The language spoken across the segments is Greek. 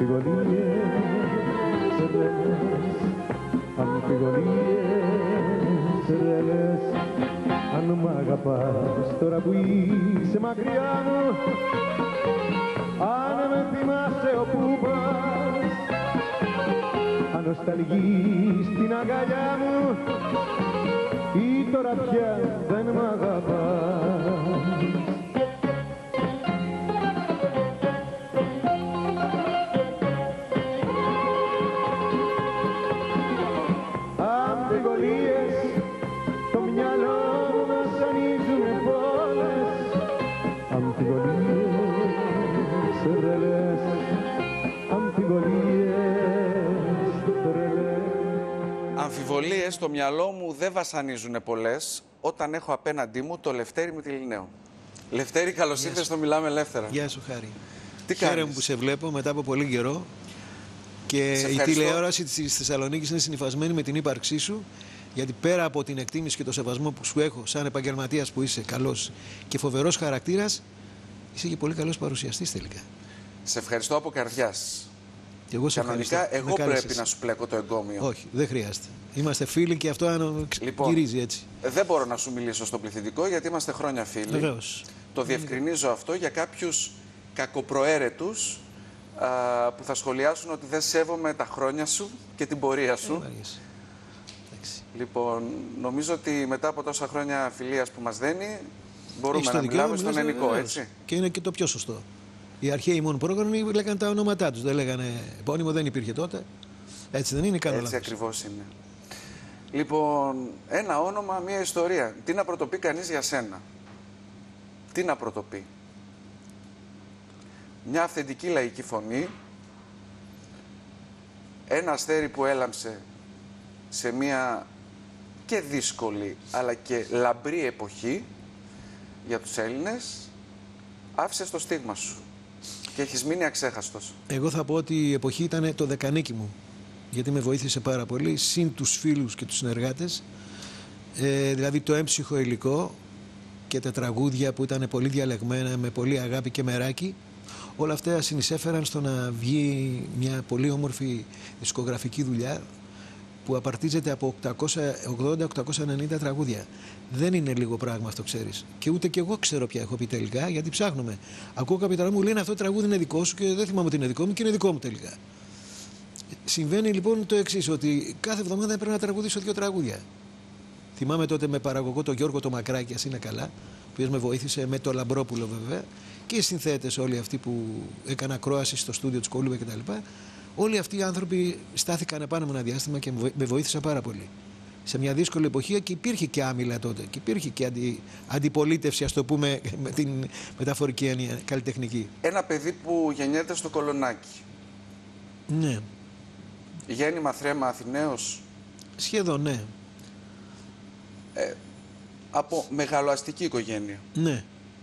αμφιβολίες τρελές. Αν μ' αγαπάς τώρα που είσαι μακριά μου, αν με θυμάσαι όπου πας, αν νοσταλγείς την αγκαλιά μου ή τώρα πια δεν μ' αγαπάς. Αμφιβολίες το μυαλό μου μας ανοίγουνε πόλες, αμφιβολίες τρελές, αμφιβολίες τρελές. Αμφιβολίες στο μυαλό μου δεν βασανίζουνε πολλές όταν έχω απέναντί μου το Λευτέρη Μητυλινέο. Λευτέρη, καλώς ήρθες στο Μιλάμε Ελεύθερα. Γεια σου, Χάρη. Τι κάνεις? Χαίρομαι που σε βλέπω μετά από πολύ καιρό. Και η τηλεόραση της Θεσσαλονίκης είναι συνυφασμένη με την ύπαρξή σου, γιατί πέρα από την εκτίμηση και το σεβασμό που σου έχω σαν επαγγελματίας που είσαι καλός και φοβερός χαρακτήρας, είσαι και πολύ καλός παρουσιαστής τελικά. Σε ευχαριστώ από καρδιάς. Και εγώ σε Κανονικά εγώ πρέπει να σου πλέκω το εγκόμιο. Όχι, δεν χρειάζεται. Είμαστε φίλοι και αυτό λοιπόν, γυρίζει έτσι. Δεν μπορώ να σου μιλήσω στο πληθυντικό γιατί είμαστε χρόνια φίλοι. Βεβαίως. Το διευκρινίζω αυτό για κάποιους κακοπροαίρετους που θα σχολιάσουν ότι δεν σέβομαι τα χρόνια σου και την πορεία σου. Λοιπόν, νομίζω ότι μετά από τόσα χρόνια φιλίας που μας δένει, μπορούμε να μιλάμε στον ενικό, έτσι. Και είναι και το πιο σωστό. Οι αρχαίοι μόνο πρόγραμμοι λέγανε τα ονόματά τους. Δεν λέγανε επώνυμο, δεν υπήρχε τότε. Έτσι δεν είναι, κάνω έτσι λάθος. ακριβώς είναι. Λοιπόν, ένα όνομα, μία ιστορία. Τι να πρωτοπεί κανείς για σένα? Τι να πρωτοπεί? Μια αυθεντική λαϊκή φωνή, ένα αστέρι που έλαμψε σε μια και δύσκολη αλλά και λαμπρή εποχή για τους Έλληνες, άφησες το στίγμα σου και έχεις μείνει αξέχαστος. Εγώ θα πω ότι η εποχή ήταν το δεκανίκι μου, γιατί με βοήθησε πάρα πολύ, συν τους φίλους και τους συνεργάτες, δηλαδή το έμψυχο υλικό και τα τραγούδια που ήταν πολύ διαλεγμένα, με πολύ αγάπη και μεράκι. Όλα αυτά συνεισέφεραν στο να βγει μια πολύ όμορφη δισκογραφική δουλειά που απαρτίζεται από 880-890 τραγούδια. Δεν είναι λίγο πράγμα αυτό, ξέρεις. Και ούτε και εγώ ξέρω ποια έχω πει τελικά, γιατί ψάχνουμε. Ακούω κάποια τραγούδια μου λένε αυτό το τραγούδι είναι δικό σου και δεν θυμάμαι ότι είναι δικό μου και είναι δικό μου τελικά. Συμβαίνει λοιπόν το εξής, ότι κάθε εβδομάδα έπρεπε να τραγουδήσω 2 τραγούδια. Θυμάμαι τότε με παραγωγό τον Γιώργο το Μακράκη, ας είναι καλά, που με βοήθησε, με το Λαμπρόπουλο βέβαια, και οι συνθέτες όλοι αυτοί που έκανα ακρόαση στο στούντιο της Κολούμπα κτλ. Όλοι αυτοί οι άνθρωποι στάθηκαν επάνω με ένα διάστημα και με βοήθησαν πάρα πολύ. Σε μια δύσκολη εποχή και υπήρχε και άμυλα τότε και υπήρχε και αντιπολίτευση, ας το πούμε, με την μεταφορική έννοια, καλλιτεχνική. Ένα παιδί που γεννιέται στο Κολονάκι. Ναι. Γέννημα θρέμα Αθηναίος. Σχεδόν, ναι. Από μεγαλοαστική οικογένεια. Ναι.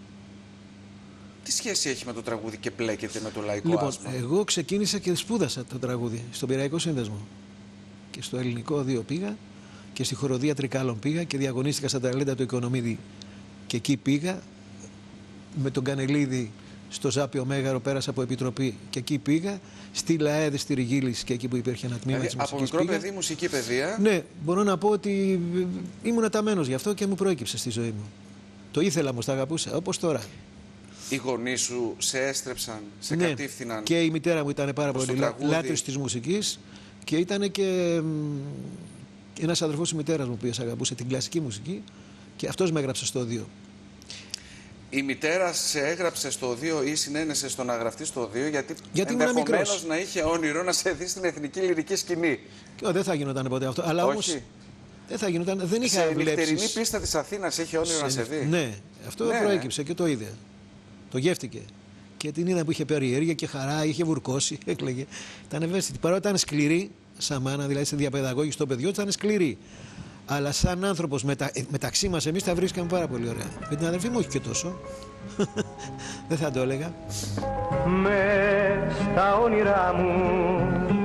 Τι σχέση έχει με το τραγούδι και πλέκεται με το λαϊκό άσμα? Εγώ ξεκίνησα και σπούδασα το τραγούδι στον Πειραϊκό Σύνδεσμο. Και στο Ελληνικό 2 πήγα και στη Χοροδία Τρικάλων πήγα και διαγωνίστηκα στα ταλέντα του Οικονομίδη. Και εκεί πήγα με τον Κανελίδη στο Ζάπιο Μέγαρο, πέρασα από επιτροπή και εκεί πήγα. Στη ΛΑΕΔ, στη Ριγίλης και εκεί που υπήρχε ένα τμήμα της μουσικής. Από μικρό παιδί, μουσική παιδεία. Ναι, μπορώ να πω ότι ήμουν αταμένος γι' αυτό και μου προέκυψε στη ζωή μου. Το ήθελα όμως, τα αγαπούσα, όπως τώρα. Οι γονείς σου σε έστρεψαν, σε κατήφθηναν? Και η μητέρα μου ήταν πάρα πολύ λάτρης της μουσικής και ήταν και ένας αδερφός της μητέρας μου που αγαπούσε την κλασική μουσική και αυτός με έγραψε στο 2. Η μητέρα σε έγραψε στο 2 ή συνένεσε στο να γραφτεί στο 2 γιατί ενδεχομένως να είχε όνειρο να σε δει στην εθνική λυρική σκηνή? Δεν θα γινόταν ποτέ αυτό. Αλλά όμως δεν θα γινόταν. Δεν είχα βλέψεις. Σε νυχτερινή πίστα της Αθήνας είχε όνειρο να σε δει? Ναι, αυτό προέκυψε και το είδε. Το γεύτηκε. Και την είδα που είχε περιέργεια και χαρά, είχε βουρκώσει, έκλαιγε. Ήταν ευαίσθητη. Παρότι ήταν σκληρή, σαν μάνα, δηλαδή σε διαπαιδαγώγηση στο παιδιό, ήταν σκληρή. Αλλά σαν άνθρωπος μεταξύ μας, εμείς τα βρίσκαμε πάρα πολύ ωραία. Με την αδερφή μου όχι και τόσο. Δεν θα το έλεγα. Μες στα όνειρά μου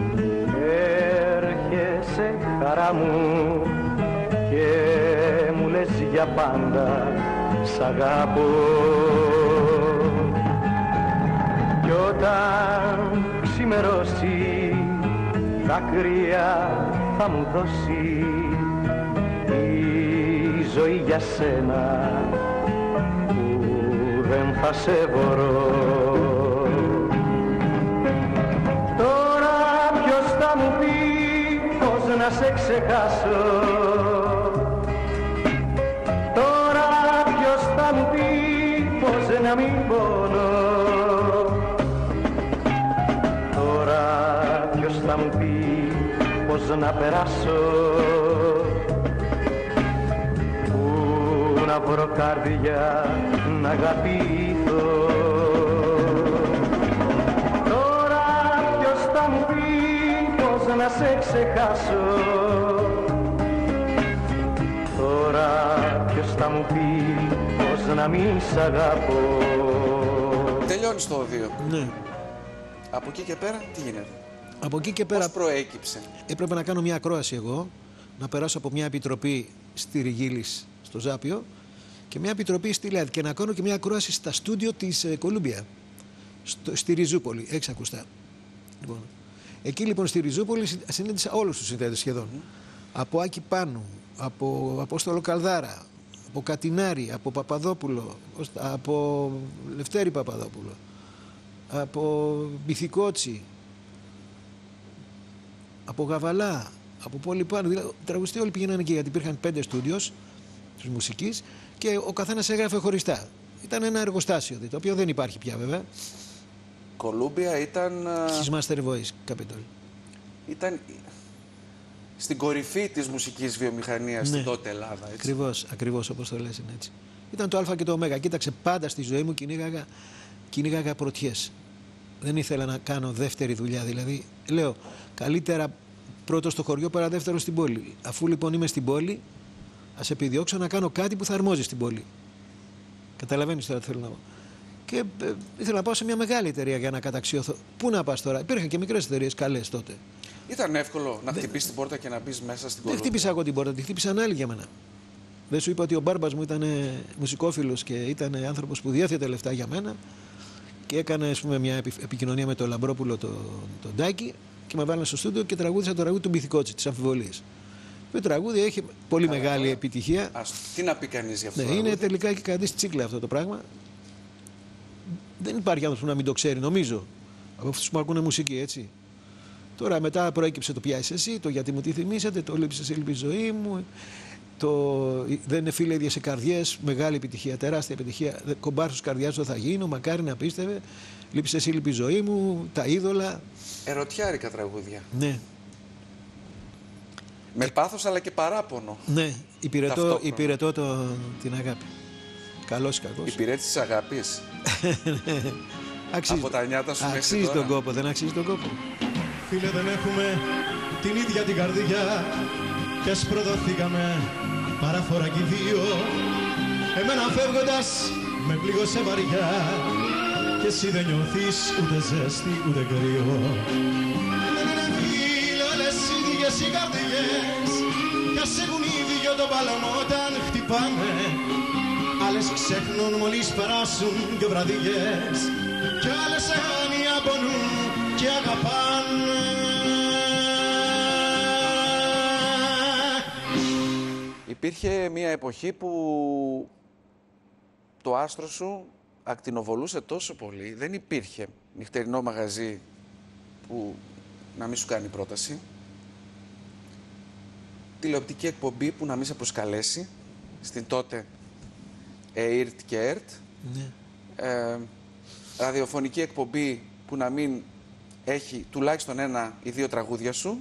έρχεσαι χαρά μου και μου λες για πάντα σ' αγαπώ. Κι όταν ξημερώσει δάκρυα θα μου δώσει η ζωή για σένα που δεν θα σε μπορώ. Τώρα ποιος θα μου πει πως να σε ξεχάσω, τώρα ποιος θα μου πει πως να μην πονώ, τώρα ποιος θα μου πει πως να περάσω, που να βρω καρδιά να αγαπηθώ. Τώρα ποιος θα μου πει πως να σε ξεχάσω, τώρα ποιος θα μου πει πως να μην σ' αγαπώ. Τελειώνει το οδείο. Ναι. Από εκεί και πέρα τι γίνεται? Από εκεί και πέρα Πώς προέκυψε? έπρεπε να κάνω μια ακρόαση εγώ, να περάσω από μια επιτροπή στη Ριγίλης, στο Ζάπιο, και μια επιτροπή στη ΛΕΔ, και να κάνω και μια ακρόαση στα στούντιο της Κολούμπια, στη Ριζούπολη, 6 ακουστά. Λοιπόν, εκεί λοιπόν στη Ριζούπολη συνέντησα όλους τους συνθέτες σχεδόν. Από Άκη Πάνου, από Απόστολο Καλδάρα, από Κατινάρη, από Παπαδόπουλο, από Λευτέρη Παπαδόπουλο, από Μπιθικότσι, από Γαβαλά, από Πόλη Πάνου. Δηλαδή, οι τραγουδιστές όλοι πήγαιναν εκεί, γιατί υπήρχαν 5 στούντιος της μουσικής και ο καθένας έγραφε χωριστά. Ήταν ένα εργοστάσιο, το οποίο δεν υπάρχει πια βέβαια. Κολούμπια ήταν... His Master Voice Capital. Ήταν στην κορυφή της μουσικής βιομηχανίας στην τότε Ελλάδα. Έτσι. Ακριβώς όπως το λες, είναι έτσι. Ήταν το Α και το Ω. Κοίταξε, πάντα στη ζωή μου κυνήγαγα πρωτιές. Δεν ήθελα να κάνω δεύτερη δουλειά. Δηλαδή, λέω, καλύτερα πρώτο στο χωριό παρά δεύτερο στην πόλη. Αφού λοιπόν είμαι στην πόλη, ας επιδιώξω να κάνω κάτι που θα αρμόζει στην πόλη. Καταλαβαίνεις τώρα τι θέλω να πω. Και ήθελα να πάω σε μια μεγάλη εταιρεία για να καταξιωθώ. Πού να πας τώρα? Υπήρχαν και μικρές εταιρείες καλές τότε. Ήταν εύκολο να χτυπήσεις την πόρτα και να μπεις μέσα στην Κολούμπια? Δεν χτύπησα εγώ την πόρτα, τη χτύπησαν άλλοι για μένα. Δεν σου είπα ότι ο μπάρμπας μου ήταν μουσικόφιλος και ήταν άνθρωπος που διέθετε λεφτά για μένα και έκανε, ας πούμε, μια επικοινωνία με τον Λαμπρόπουλο, τον Ντάκη, και με βάλανε στο στούντιο και τραγούδισα το τραγούδι του Μπιθικότσι, της Αμφιβολίας. Το τραγούδι έχει πολύ μεγάλη επιτυχία. Τι να πει κανείς γι' αυτό? Ναι, είναι τελικά και κρατήσει τσίκλα αυτό το πράγμα. Δεν υπάρχει άνθρωπος που να μην το ξέρει, νομίζω, από αυτούς που ακούνε μουσική, έτσι. Τώρα μετά προέκυψε το «Ποια είσαι εσύ», το «Γιατί μου τι θυμήσατε», το «Λείψε σε λείπει η ζωή μου», το «Δεν είναι φίλε ίδιες σε καρδιές», μεγάλη επιτυχία, τεράστια επιτυχία. «Κομπάρσος καρδιάς δεν θα γίνω», μακάρι να πίστευε, «Λείψε σε λείπει η ζωή μου», «Τα είδωλα». Ερωτιάρικα τραγούδια. Ναι. Με πάθος αλλά και παράπονο. Ναι, υπηρετώ την αγάπη. Καλός ή κακός. Υπηρέτησης αγάπης. Αξίζει, από τα νιάτα σου μέχρι αξίζει τώρα. τον κόπο, δεν αξίζει τον κόπο. Φίλε, δεν έχουμε την ίδια την καρδιά κι ας προδοθήκαμε παράφορα κι οι δύο. Εμένα φεύγοντας με πλήγωσε βαριά και εσύ δεν νιώθεις ούτε ζέστη ούτε κρύο. Δεν είναι φίλε όλες οι ίδιες οι καρδιές κι ας έχουν ίδιο το παλαιμό όταν χτυπάμε. Άλλες ξέχνουν μόλις περάσουν δυο βραδιές κι άλλες άνια πονούν και αγαπάνε. Υπήρχε μια εποχή που το άστρο σου ακτινοβολούσε τόσο πολύ, δεν υπήρχε νυχτερινό μαγαζί που να μην σου κάνει πρόταση, τηλεοπτική εκπομπή που να μην σε προσκαλέσει, στην τότε ΕΙΡΤ και ΕΡΤ, ραδιοφωνική εκπομπή που να μην έχει τουλάχιστον 1 ή 2 τραγούδια σου.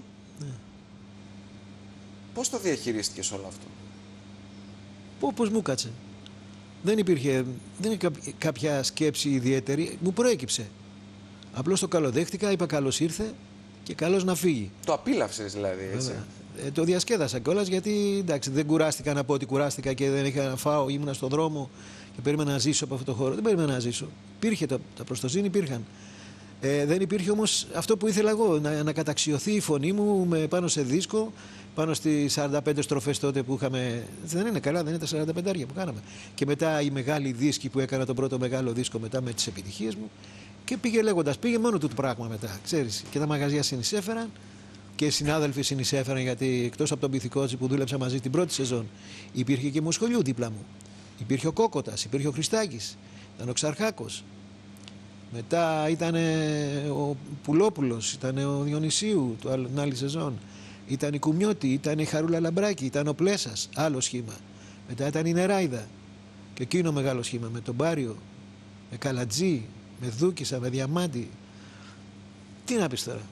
Πώς το διαχειρίστηκες όλο αυτό? Πώς μου κάτσε. Δεν υπήρχε κάποια σκέψη ιδιαίτερη. Μου προέκυψε. Απλώς το καλοδέχτηκα, είπα καλώς ήρθε και καλώς να φύγει. Το απίλαυσες δηλαδή, έτσι? Το διασκέδασα κιόλας, γιατί εντάξει, δεν κουράστηκα να πω ότι κουράστηκα και δεν είχα να φάω, ήμουνα στον δρόμο και περίμενα να ζήσω από αυτό το χώρο. Δεν περίμενα να ζήσω. Υπήρχε τα προστοζήν, υπήρχαν. Δεν υπήρχε όμως αυτό που ήθελα εγώ, να καταξιωθεί η φωνή μου πάνω σε δίσκο, πάνω στις 45 στροφές τότε που είχαμε. Δεν είναι καλά, δεν είναι τα 45 που κάναμε. Και μετά οι μεγάλοι δίσκοι που έκανα, τον πρώτο μεγάλο δίσκο μετά με τις επιτυχίες μου. Και πήγε λέγοντας, πήγε μόνο του το πράγμα μετά, ξέρεις. Και τα μαγαζιά συνεισέφεραν και οι συνάδελφοι συνεισέφεραν, γιατί εκτός από τον Πυθικότσι που δούλεψα μαζί την πρώτη σεζόν, υπήρχε και Μοσχολιού δίπλα μου. Υπήρχε ο Κόκοτας, υπήρχε ο Χριστάκης, ήταν ο Ξαρχάκος. Μετά ήταν ο Πουλόπουλος, ήταν ο Διονυσίου την άλλη σεζόν. Ήταν η Κουμιώτη, ήταν η Χαρούλα Λαμπράκη, ήταν ο Πλέσας, άλλο σχήμα. Μετά ήταν η Νεράιδα και εκείνο μεγάλο σχήμα με τον Πάριο, με Καλατζή, με Δούκησα, με Διαμάντη. Τι να πεις τώρα.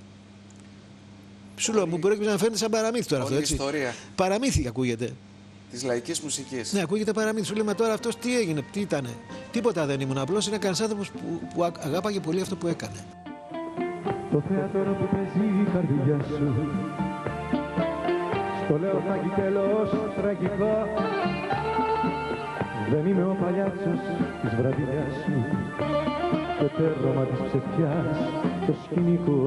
Σου λέω, μου μπορεί να φαίνεται σαν παραμύθι τώρα αυτό, έτσι. Ιστορία. Παραμύθι ακούγεται. Της λαϊκής μουσικής. Ναι, ακούγεται παραμύθι. Σου λέμε τώρα αυτός τι έγινε, τι ήτανε. Τίποτα δεν ήμουν. Απλώς είναι κανένας άνθρωπος που αγάπαγε πολύ αυτό που έκανε. Το θέατρο που παίζει η καρδιά σου, στο λέω θα έχει τέλος τραγικό. Δεν είμαι ο παλιάτσος της βραδιάς σου, το τέρωμα της ψευτιάς, το σκηνικό.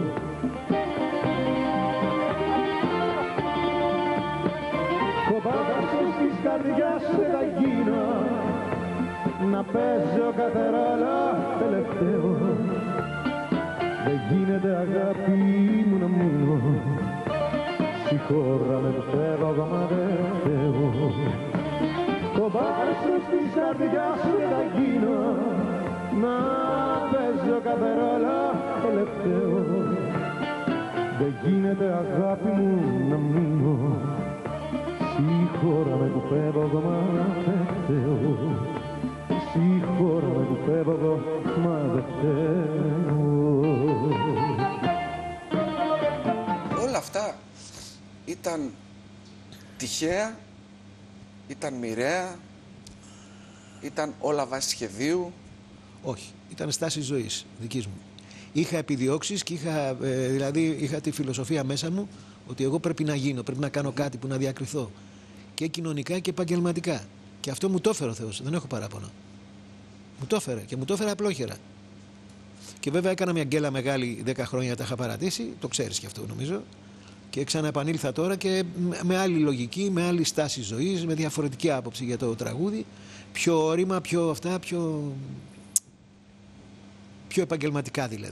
Κομπάσος της καρδιάς σου θα γίνω, να παίζω κάθε ρόλο τελευταίο. Δεν γίνεται αγάπη μου να μείνω, συγχώραμε που φεύγω μα δεν φταίω. Κομπάσος της καρδιάς σου θα γίνω, να παίζω κάθε ρόλο τελευταίο. Δεν γίνεται αγάπη μου να μείνω, συγχώραμε που φεύγω μα δεν φταίω. Συγχώραμε που φεύγω μα δεν φταίω. Όλα αυτά ήταν τυχαία, ήταν μοιραία, ήταν όλα βάσει σχεδίου. Όχι, ήταν στάση ζωής δικής μου. Είχα επιδιώξεις και είχα τη φιλοσοφία μέσα μου ότι εγώ πρέπει να γίνω, πρέπει να κάνω κάτι που να διακριθώ και κοινωνικά και επαγγελματικά. Και αυτό μου το έφερε ο Θεός, δεν έχω παράπονο. Μου το έφερε και μου το έφερε απλόχερα. Και βέβαια έκανα μια γκέλα μεγάλη, 10 χρόνια τα είχα παρατήσει, το ξέρεις και αυτό νομίζω. Και ξαναεπανήλθα τώρα και με άλλη λογική, με άλλη στάση ζωής, με διαφορετική άποψη για το τραγούδι. Πιο όρημα, πιο αυτά, πιο επαγγελματικά δηλαδή.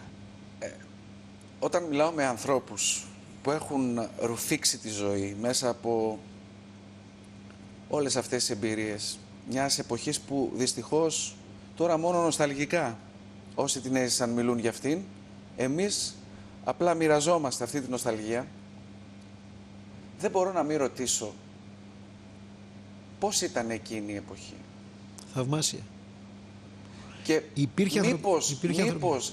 Όταν μιλάω με ανθρώπους που έχουν ρουφήξει τη ζωή μέσα από όλες αυτές τις εμπειρίες μιας εποχής που δυστυχώς τώρα μόνο νοσταλγικά όσοι την έζησαν μιλούν για αυτήν, εμείς απλά μοιραζόμαστε αυτή την νοσταλγία. Δεν μπορώ να μην ρωτήσω πώς ήταν εκείνη η εποχή. Θαυμάσια. Και υπήρχε μήπως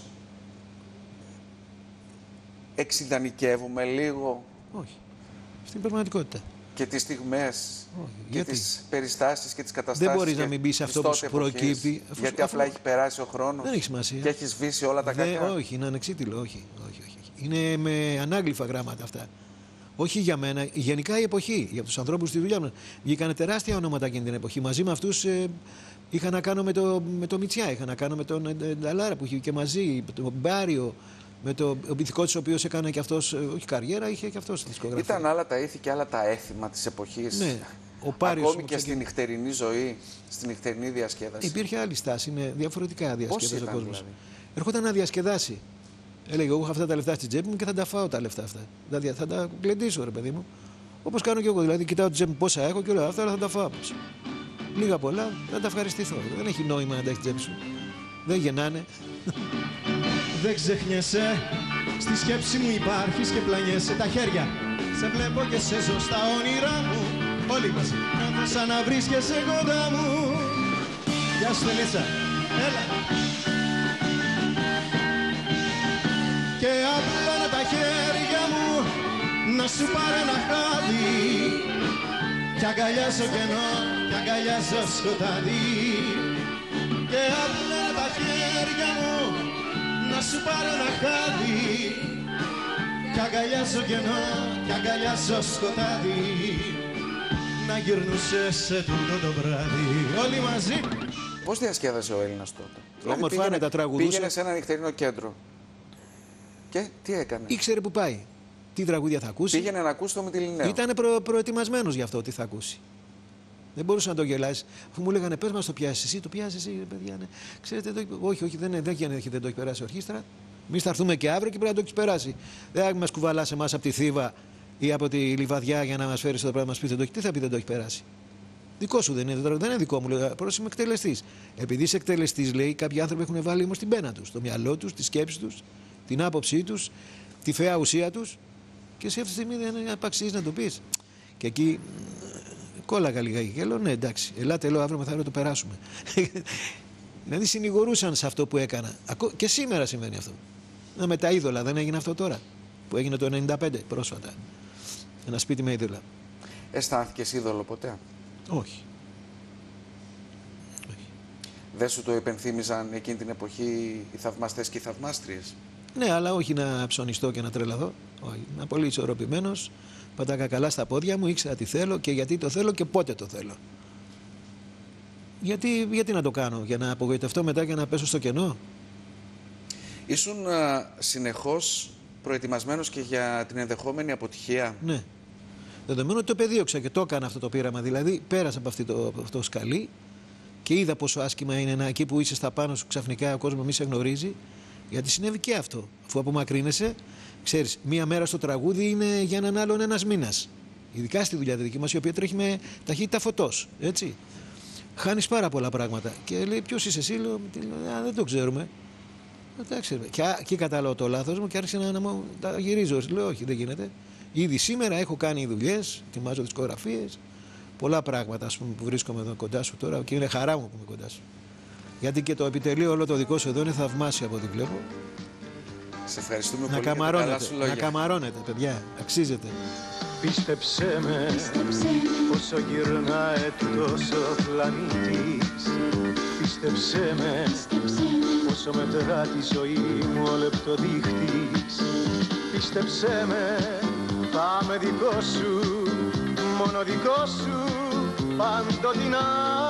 εξειδανικεύουμε λίγο. Όχι. Στην πραγματικότητα. Και τις στιγμές και τις περιστάσεις και τις καταστάσεις. Δεν μπορείς να μην πεις αυτό που σου προκύπτει. Γιατί απλά έχει περάσει ο χρόνος. Δεν έχει σημασία. Και έχει σβήσει όλα τα κακά. Όχι, είναι ανεξίτηλο. Όχι. Είναι με ανάγλυφα γράμματα αυτά. Όχι για μένα, γενικά η εποχή. Για τους ανθρώπους στη δουλειά μου. Βγήκανε τεράστια ονόματα εκείνη την εποχή. Μαζί με αυτούς είχα να κάνω με το Μητσιά, είχα να κάνω με τον Νταλάρα που είχε και μαζί, τον Μπάριο. Με το Πυθικότσι, ο οποίος έκανε και αυτός, όχι καριέρα, είχε και αυτός τη δισκογραφία. Ήταν άλλα τα ήθη και άλλα τα έθιμα της εποχής. Ναι. Ο Πάριος, ακόμη και στη νυχτερινή ζωή, στη νυχτερινή διασκέδαση. Υπήρχε άλλη στάση, είναι διαφορετικά διασκέδαση ο κόσμος. Δηλαδή? Ερχόταν να διασκεδάσει. Έλεγε: εγώ έχω αυτά τα λεφτά στην τσέπη μου και θα τα φάω τα λεφτά αυτά. Δηλαδή θα τα γλεντήσω, ρε παιδί μου. Όπως κάνω και εγώ. Δηλαδή, κοιτάω την τσέπη μου πόσα έχω και λέω: αυτά θα τα φάω. Λίγα πολλά, θα τα ευχαριστηθώ. Δεν έχει νόημα να τα έχει τσέπη σου. Δεν γεννάνε. Δεν ξεχνιέσαι, στη σκέψη μου υπάρχεις και πλανιέσαι τα χέρια. Σε βλέπω και σε ζω στα όνειρά μου. Όλοι μαζί, σαν να βρίσκεσαι κοντά μου. Γεια σου Τελίτσα, έλα. Και απλώνω τα χέρια μου να σου πάρω ένα χάδι. Κι αγκαλιάζω κενό, κι αγκαλιάζω σκοτάδι. Και απλώνω τα χέρια μου να σου πάρω ένα χάδι. Κι αγκαλιάζω κενό, κι αγκαλιάζω σκοτάδι. Να γυρνούσες σε τούτο το βράδυ. Όλοι μαζί. Πώς διασκέδασε ο Έλληνας τότε? Όμορφα είναι τα τραγουδούσε. Πήγαινε σε ένα νυχτερινό κέντρο. Και τι έκανε? Ήξερε που πάει. Τι τραγούδια θα ακούσει. Πήγαινε να ακούσει το Μυτιληναίο. Ήταν προετοιμασμένος για αυτό τι θα ακούσει. Δεν μπορούσα να το γελάσει. Αφού μου λέγανε, πες μας το πιάσεις εσύ, το πιάσεις εσύ, παιδιά. Ναι. Ξέρετε, όχι, δεν το έχει περάσει η ορχήστρα. Εμείς θα έρθουμε και αύριο και πρέπει να το έχει περάσει. Δεν θα μας κουβαλάς εμάς από τη Θήβα ή από τη Λιβαδιά για να μας φέρεις εδώ πέρα να μας πείτε το έχει. Τι θα πει, δεν το έχει περάσει. Δικό σου δεν είναι, δεν είναι δικό μου. Λέω, πρώτος είμαι εκτελεστής. Επειδή είσαι εκτελεστής, λέει, κάποιοι άνθρωποι έχουν βάλει όμως την πένα τους, το μυαλό τους, τη σκέψη τους, την άποψή τους, τη φαία ουσία τους. Και σε αυτή τη στιγμή δεν απαξίζεις να το πεις. Και εκεί κόλλαγα λιγάκι και λέω, ναι, εντάξει, ελάτε, λέω, αύριο μεθαύριο το περάσουμε. Δηλαδή συνηγορούσαν σε αυτό που έκανα. Και σήμερα συμβαίνει αυτό. Με τα είδωλα δεν έγινε αυτό τώρα, που έγινε το 1995 πρόσφατα. Ένα σπίτι με είδωλα. Αισθάνθηκες είδωλο ποτέ? Όχι. Δεν σου το υπενθύμιζαν εκείνη την εποχή οι θαυμαστές και οι θαυμάστριες? Ναι, αλλά όχι να ψωνιστώ και να τρελαθώ. Όχι. Είμαι πολύ ισορροπημένος. Πατάκα καλά στα πόδια μου, ήξερα τι θέλω και γιατί το θέλω και πότε το θέλω. Γιατί να το κάνω, για να απογοητευτώ μετά και να πέσω στο κενό? Ήσουν συνεχώς προετοιμασμένος και για την ενδεχόμενη αποτυχία? Ναι. Δεδομένου ότι το πεδίωξα και το έκανα αυτό το πείραμα. Δηλαδή, πέρασα από αυτό το σκαλί και είδα πόσο άσχημα είναι εκεί που είσαι στα πάνω σου, ξαφνικά ο κόσμος μη σε γνωρίζει. Γιατί συνέβη και αυτό. Αφού απομακρύνεσαι, ξέρεις, μία μέρα στο τραγούδι είναι για έναν άλλον ένας μήνας. Ειδικά στη δουλειά τη δική μας, η οποία τρέχει με ταχύτητα φωτός. Έτσι. Χάνεις πάρα πολλά πράγματα. Και λέει, ποιος είσαι εσύ, λέω, δεν το ξέρουμε. Εντάξει, και εκεί κατάλαβα το λάθος μου και άρχισε να μου τα γυρίζω. Λέω, όχι, δεν γίνεται. Ήδη σήμερα έχω κάνει δουλειές, ετοιμάζω δισκογραφίες, πολλά πράγματα, ας πούμε, που βρίσκομαι εδώ κοντά σου τώρα και είναι χαρά μου που είμαι κοντά σου. Γιατί και το επιτελείο όλο το δικό σου εδώ είναι θαυμάσιο από ό,τι βλέπω. Σε ευχαριστούμε πολύ για τα καλά σου λόγια. Να καμαρώνετε, παιδιά, αξίζετε. Πίστεψέ με, όσο γυρνάει τόσο πλανήτης. Πίστεψέ με, όσο μετρά τη ζωή μου ο λεπτοδείχτης. Πίστεψέ με, πάμε δικό σου, μόνο δικό σου, παντοτινά.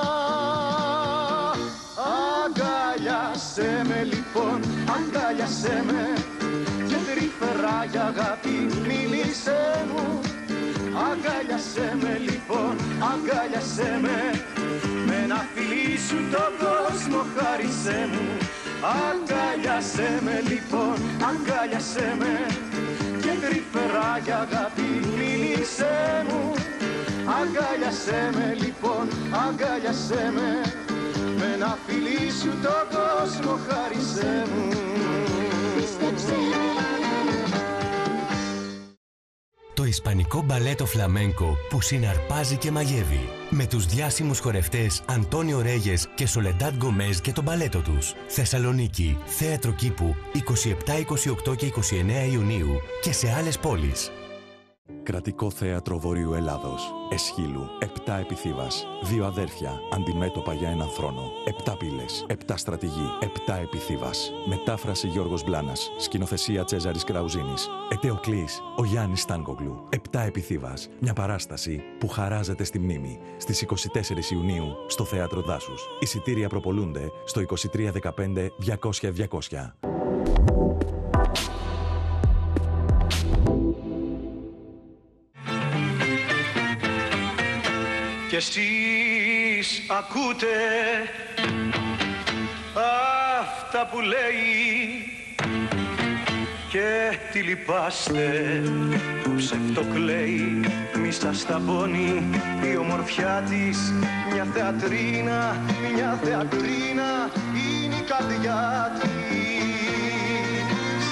Αγκάλιασέ με λοιπόν, αγκάλιασέ με και τρυφερά για αγάπη μίλησέ μου. Αγκάλιασέ με λοιπόν, αγκάλιασέ με ένα φιλί σου τον κόσμο χάρισέ μου. Αγκάλιασέ με λοιπόν, αγκάλιασέ με και τρυφερά για αγάπη μίλησέ μου. Αγκάλιασέ με λοιπόν, αγκάλιασέ με ένα φιλί σου τον κόσμο χάρισέ μου. Το ισπανικό μπαλέτο φλαμέγκο που συναρπάζει και μαγεύει. Με τους διάσημους χορευτές Αντώνιο Ρέγες και Σολεντάντ Γκομές και το μπαλέτο τους. Θεσσαλονίκη, Θέατρο Κήπου, 27, 28 και 29 Ιουνίου και σε άλλες πόλεις. Κρατικό Θέατρο Βορείου Ελλάδος. Εσχύλου. 7 επιθύβας. 2 αδέρφια. Αντιμέτωπα για έναν θρόνο. 7 πύλες. 7 στρατηγοί. 7 επιθύβας. Μετάφραση Γιώργος Μπλάνας. Σκηνοθεσία Τσέζαρης Κραουζίνης. Ετεοκλής ο Γιάννης Στάνκογλου. 7 επιθύβας. Μια παράσταση που χαράζεται στη μνήμη. Στις 24 Ιουνίου στο Θέατρο Δάσους. Εισιτήρια προπολούνται στο 2315 200 200. Κι εσείς ακούτε αυτά που λέει και τι λυπάστε που ψευτοκλαίει. Μη σας ταμπώνει η ομορφιά της, μια θεατρίνα είναι η καρδιά της.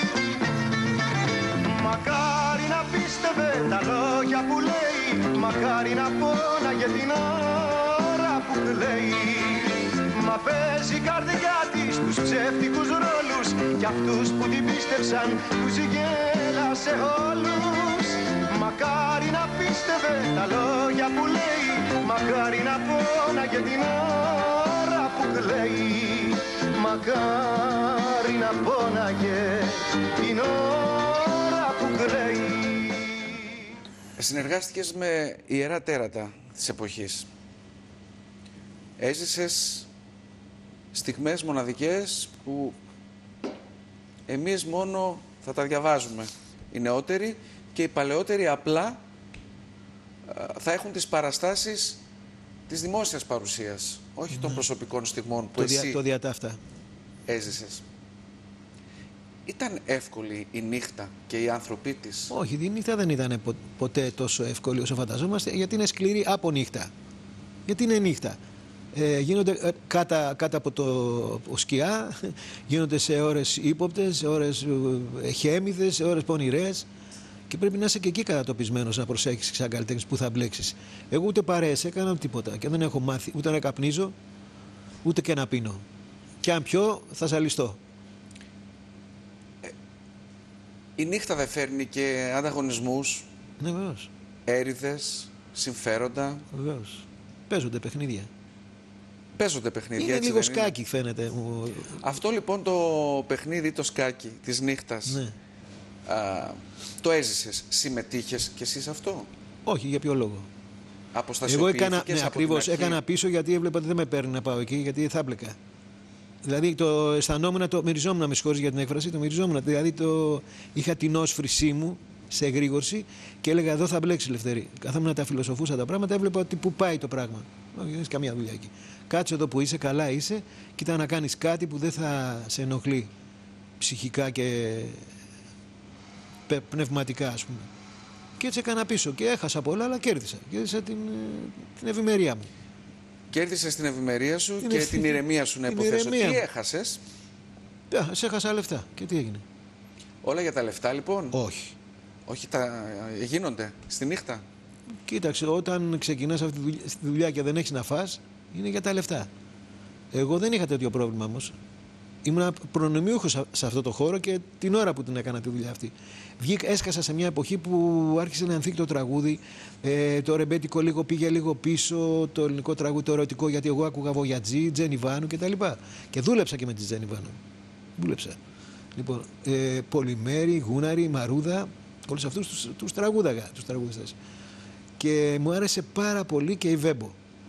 Μακάρι να πίστευε τα λόγια που λέει, μακάρι να πόναγε την ώρα που κλαίει. Μα παίζει η καρδιά της τους ψεύτικους ρόλους κι αυτούς που την πίστεψαν τους γέλασε όλους. Μακάρι να πίστευε τα λόγια που λέει, μακάρι να πόναγε την ώρα που κλαίει. Μακάρι να πόναγε την ώρα που κλαίει. Συνεργάστηκες με ιερά τέρατα της εποχής. Έζησες στιγμές μοναδικές που εμείς μόνο θα τα διαβάζουμε. Οι νεότεροι και οι παλαιότεροι απλά θα έχουν τις παραστάσεις της δημόσιας παρουσίας, όχι των προσωπικών στιγμών που Το διατάφτα. έζησες. Ήταν εύκολη η νύχτα και οι άνθρωποι της? Όχι, η νύχτα δεν ήταν ποτέ τόσο εύκολη όσο φανταζόμαστε, γιατί είναι σκληρή από νύχτα. Γιατί είναι νύχτα. Γίνονται κάτω από το σκιά, γίνονται σε ώρες ύποπτες, σε ώρες χέμιδες, σε ώρες πονηρές, και πρέπει να είσαι και εκεί κατατοπισμένος να προσέχεις σαν καλλιτέχνης που θα μπλέξεις. Εγώ ούτε παρέες έκανα τίποτα και δεν έχω μάθει ούτε να καπνίζω ούτε και να πίνω. Και αν πιω θα ζαλιστώ. Η νύχτα δεν φέρνει και ανταγωνισμούς, Ναι, βεβαίως. έρηδες, συμφέροντα? Βεβαίως. Παίζονται παιχνίδια. Παίζονται παιχνίδια, Είναι έτσι λίγο δεν είναι? σκάκι φαίνεται. Αυτό λοιπόν το παιχνίδι, το σκάκι της νύχτας, Ναι. το έζησες, συμμετείχες κι εσύ σε αυτό? Όχι, για ποιο λόγο. Εγώ Αποστασιοποιήθηκες έκανα, από την ακριβώς, αρχή? έκανα πίσω γιατί έβλεπα ότι δεν με παίρνει να πάω εκεί, γιατί θα έμπλεκα. Δηλαδή το αισθανόμουν, το μυριζόμουν, με συγχωρείς για την έκφραση, το μυριζόμουν. Δηλαδή είχα την όσφρησή μου σε εγρήγορση και έλεγα εδώ θα μπλέξει, Λευτέρη. Καθόμουν να τα φιλοσοφούσα τα πράγματα, έβλεπα ότι πού πάει το πράγμα. Όχι, δεν έχει καμία δουλειά εκεί. Κάτσε εδώ που είσαι, καλά είσαι, κοίτα να κάνεις κάτι που δεν θα σε ενοχλεί ψυχικά και πνευματικά, ας πούμε. Και έτσι έκανα πίσω και έχασα πολλά, αλλά κέρδισα. Κέρδισα την ευημερία μου. Κέρδισες την ευημερία σου Την και ευθύνη. την ηρεμία σου, να Την υποθέσω. ηρεμία Τι μου. έχασες? Σε έχασα λεφτά. Και τι έγινε? Όλα για τα λεφτά λοιπόν? Όχι. Όχι, γίνονται στη νύχτα. Κοίταξε, όταν ξεκινάς αυτή τη δουλειά και δεν έχεις να φας, είναι για τα λεφτά. Εγώ δεν είχα τέτοιο πρόβλημα όμως. Ήμουν προνομιούχος σε αυτό το χώρο και την ώρα που την έκανα τη δουλειά αυτή. Έσκασα σε μια εποχή που άρχισε να ανθίκει το τραγούδι. Το ρεμπέτικο λίγο πήγε λίγο πίσω, το ελληνικό τραγούδι, το ερωτικό, γιατί εγώ άκουγα Βογιατζή, Τζενιβάνου κτλ. Και δούλεψα και με τη Τζενιβάνου. Δούλεψα. Λοιπόν, Πολυμέρη, Γούναρη, Μαρούδα, όλους αυτούς τους τραγούδαγα, τους τραγουδιστές. Και μου άρεσε πάρα πολύ και η Βέμπο.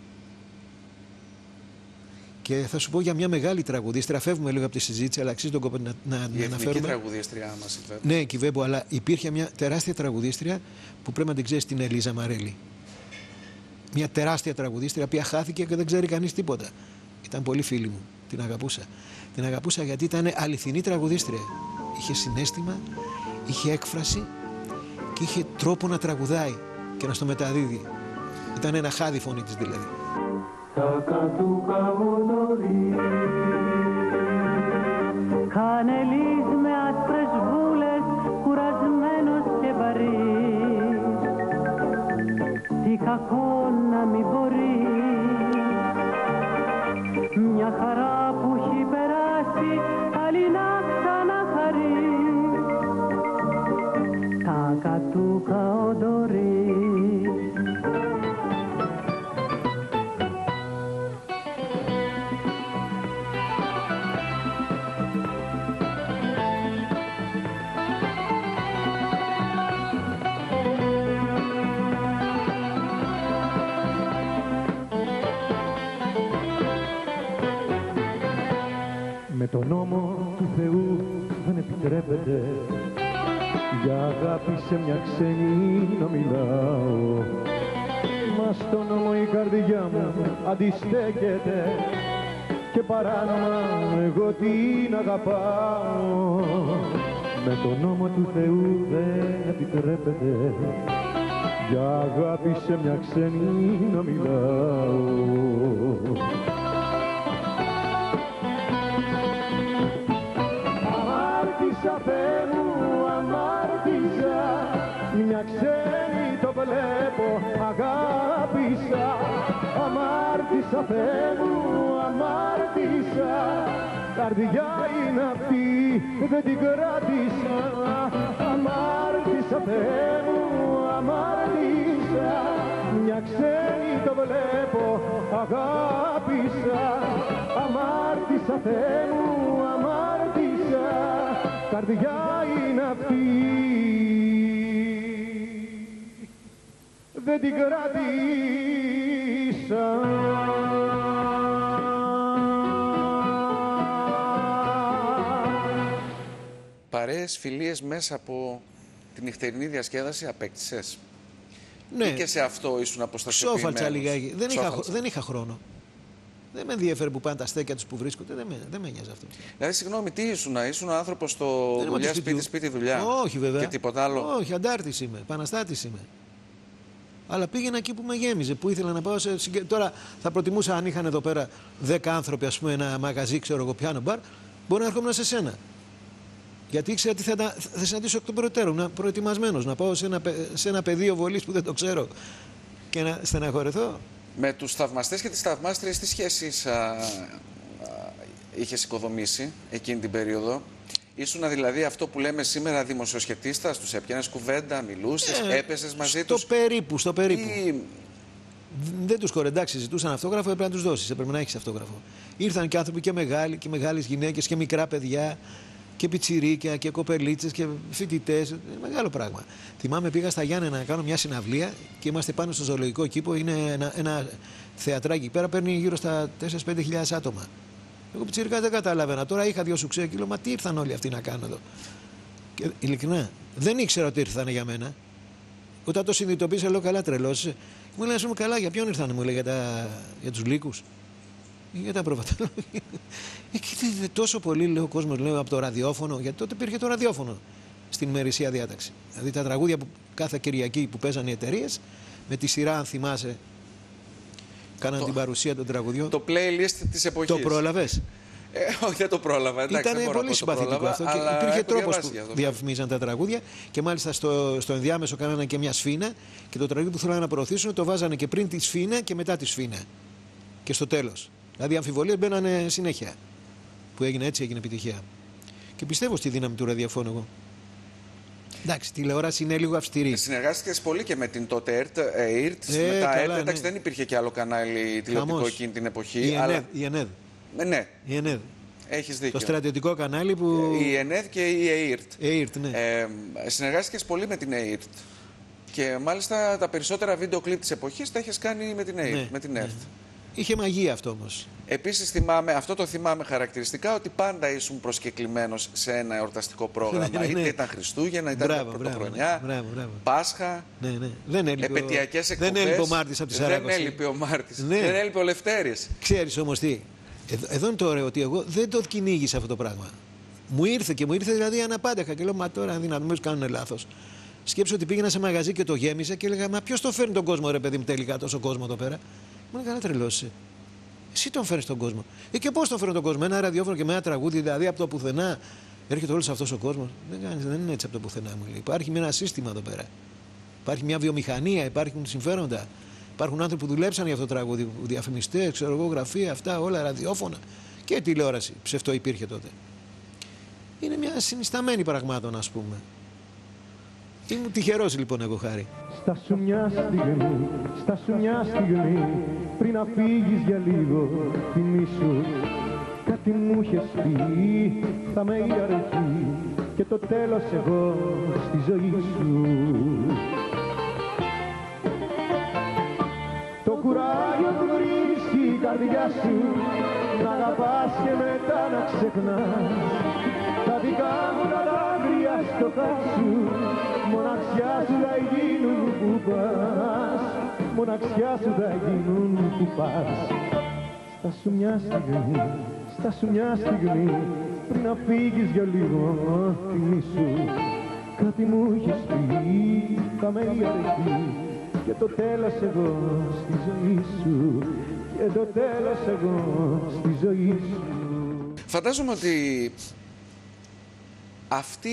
Και θα σου πω για μια μεγάλη τραγουδίστρια. Φεύγουμε λίγο από τη συζήτηση, αλλά αξίζει τον κόπο να Η εθνική αναφέρουμε. τραγουδίστριά μας, βέβαια. Ναι, και η Βέμπο, αλλά υπήρχε μια τεράστια τραγουδίστρια που πρέπει να την ξέρεις, την Ελίζα Μαρέλη. Μια τεράστια τραγουδίστρια, που χάθηκε και δεν ξέρει κανείς τίποτα. Ήταν πολύ φίλη μου. Την αγαπούσα. Την αγαπούσα γιατί ήταν αληθινή τραγουδίστρια. Είχε συναίσθημα, είχε έκφραση και είχε τρόπο να τραγουδάει και να στο μεταδίδει. Ήταν ένα χάδι φωνή της δηλαδή. Χανελής με άσπρες βούλες, κουρασμένος και βαρύς, τι κακό να μην μπορεί, μια χαρά που έχει περάσει άλλη να ξαναχαρεί, τα κατούκα οντορείς. Με τον νόμο του Θεού δεν επιτρέπεται για αγάπη σε μια ξένη να μιλάω. Μα στον νόμο η καρδιά μου αντιστέκεται και παράνομα εγώ την αγαπάω. Με τον νόμο του Θεού δεν επιτρέπεται για αγάπη σε μια ξένη να μιλάω. Αμάρτησα, Θεέ μου, αμάρτησα, μια ξένη το βλέπω, αγάπησα. Αμάρτησα, Θεέ μου, αμάρτησα, καρδιά είναι αυτή, δεν την κράτησα. Αμάρτησα, Θεέ μου, αμάρτησα, μια ξένη το βλέπω, αγάπησα. Αμάρτησα, Θεέ μου, αμάρτησα, καρδιά είναι αυτή, δεν την κράτησα. Παρέες, φιλίες μέσα από τη νυχτερινή διασκέδαση απέκτησες? Ναι. Ή και σε αυτό ήσουν αποστασιοποιημένος? Ψόφαλτσα λιγάκι. Δεν είχα χρόνο. Δεν με ενδιαφέρει που πάνε τα στέκια τους που βρίσκονται. Δεν με νοιάζει αυτό. Δηλαδή, συγγνώμη, τι ήσουν άνθρωπος στο δουλειά, σπίτι, δουλειά? Όχι, βέβαια. Και τίποτα άλλο? Όχι, αντάρτης είμαι, επαναστάτης είμαι. Αλλά πήγαινα εκεί που με γέμιζε, που ήθελα να πάω σε. Τώρα θα προτιμούσα αν είχαν εδώ πέρα 10 άνθρωποι, ας πούμε, ένα μαγαζί, ξέρω εγώ, πιάνο μπαρ, μπορεί να έρχομαι σε σένα. Γιατί ήξερα ότι θα συναντήσω εκ των προτέρων, προετοιμασμένος, να πάω σε ένα πεδίο βολής που δεν το ξέρω και να στεναχωρεθώ. Με τους θαυμαστές και τις θαυμάστριες τι σχέσεις είχες οικοδομήσει εκείνη την περίοδο? Ήσουν δηλαδή αυτό που λέμε σήμερα δημοσιοσχετίστας, τους έπιανες κουβέντα, μιλούσες, έπαιζες μαζί τους? Στο περίπου. Δεν τους κορεντάξει, ζητούσαν αυτόγραφο, έπρεπε να τους δώσεις, έπρεπε να έχεις αυτόγραφο. Ήρθαν και άνθρωποι και μεγάλοι και μεγάλες γυναίκες και μικρά παιδιά και πιτσιρίκια και κοπελίτσες και φοιτητές. Μεγάλο πράγμα. Θυμάμαι, πήγα στα Γιάννενα να κάνω μια συναυλία και είμαστε πάνω στο ζωολογικό κήπο. Είναι ένα θεατράκι εκεί πέρα, παίρνει γύρω στα 4-5 άτομα. Εγώ πιτσιρικά δεν καταλάβαινα. Τώρα είχα 2 σουξέ και λέω, μα τι ήρθαν όλοι αυτοί να κάνουν εδώ? Και, ειλικρινά, δεν ήξερα ότι ήρθαν για μένα. Όταν το συνειδητοποίησα, λέω, καλά, τρελός. Μου λέει, ας πούμε, καλά, για ποιον ήρθαν? Μου λέει, για τους λύκους. Για τα προβατά. Τόσο πολύ, λέει ο κόσμος, λέω, από το ραδιόφωνο, γιατί τότε υπήρχε το ραδιόφωνο στην ημερησία διάταξη. Δηλαδή τα τραγούδια που κάθε Κυριακή που παίζανε οι εταιρείες, με τη σειρά, αν θυμάσαι, κάναν την παρουσία των τραγουδιών. Το playlist της εποχής. Το πρόλαβες? Όχι, δεν το πρόλαβα. Ήταν πολύ συμπαθητικό αυτό και υπήρχε τρόπος που διαφημίζαν τα τραγούδια και μάλιστα στο ενδιάμεσο κάνανε και μια σφίνα και το τραγούδι που θέλανε να προωθήσουν το βάζανε και πριν τη σφίνα και μετά τη σφίνα. Και στο τέλος. Δηλαδή οι αμφιβολίες μπαίνανε συνέχεια. Που έγινε έτσι, έγινε επιτυχία. Και πιστεύω στη δύναμη του ραδιοφώνου εγώ. Εντάξει, τηλεόραση είναι λίγο αυστηρή. Συνεργάστηκες πολύ και με την τότε ΕΡΤ. Μετά ΕΡΤ, εντάξει, δεν υπήρχε και άλλο κανάλι τηλεοπτικό εκείνη την εποχή. Η ΕΝΕΔ. Ναι. Η ΕΝΕΔ. Έχεις δίκιο. Το στρατιωτικό κανάλι που. Η ΕΝΕΔ και η ΕΙΡΤ. ΕΙΡΤ, ναι. Συνεργάστηκες πολύ με την ΕΙΡΤ. Και μάλιστα τα περισσότερα βίντεο κλιπ της εποχής τα έχεις κάνει με την ΕΙΡΤ, Ναι, με την ναι. ΕΡΤ. Είχε μαγεία αυτό όμως. Επίσης αυτό το θυμάμαι χαρακτηριστικά, ότι πάντα ήσουν προσκεκλημένος σε ένα εορταστικό πρόγραμμα. Ναι. Είτε ήταν Χριστούγεννα, είτε Πρωτοχρονιά, Πάσχα, Ναι. επαιτειακές εκπομπές. Δεν έλειπε ο Μάρτης από τη Σαράκοση. Δεν έλειπε ο Μάρτης. Ναι. Δεν έλειπε ο Λευτέρης. Ξέρεις όμως τι, εδώ είναι το ωραίο, ότι εγώ δεν το κυνήγησα αυτό το πράγμα. Μου ήρθε δηλαδή αναπάντεχα και λέω, μα τώρα δυνατομέρους κάνουν λάθος. Σκέψω ότι πήγαινα σε μαγαζί και το γέμιζα και έλεγα, μα ποιος το φέρνει τον κόσμο, ρε παιδί μου, τελικά τόσο κόσμο εδώ πέρα? Μου λέει, καλά, τρελός. Εσύ τον φέρνεις τον κόσμο. Και πώς τον φέρνω τον κόσμο? Ένα ραδιόφωνο και με ένα τραγούδι, δηλαδή από το πουθενά έρχεται όλος αυτός ο κόσμος? Δεν είναι έτσι από το πουθενά, μου λέει. Υπάρχει ένα σύστημα εδώ πέρα. Υπάρχει μια βιομηχανία, υπάρχουν συμφέροντα. Υπάρχουν άνθρωποι που δουλέψαν για αυτό το τραγούδι, διαφημιστές, ξέρω εγώ, γραφεία, αυτά όλα, ραδιόφωνα και τηλεόραση. Ψευτό υπήρχε τότε. Είναι μια συνισταμένη πραγμάτων, ας πούμε. Ήμουν τυχερός λοιπόν εγώ, Χάρη. Στάσου μια στιγμή, πριν να φύγεις για λίγο, θυμήσου κάτι μου είχες πει, θα με η αρχή και το τέλος εγώ στη ζωή σου. Το κουράγιο που βρίσκει η καρδιά σου, να αγαπάς και μετά να ξεχνάς, τα δικά μου τα δάκρυα στο χάσου, μοναξιά σου θα γίνουν που πας, μοναξιά σου θα γίνουν που πας. Στάσου μια στιγμή, πριν να φύγεις για λίγο, θυμήσου κάτι μου είχες πει, θα με η αρχή και το τέλος εγώ στη ζωή σου, και το τέλος εγώ στη ζωή σου. Φαντάζομαι ότι αυτή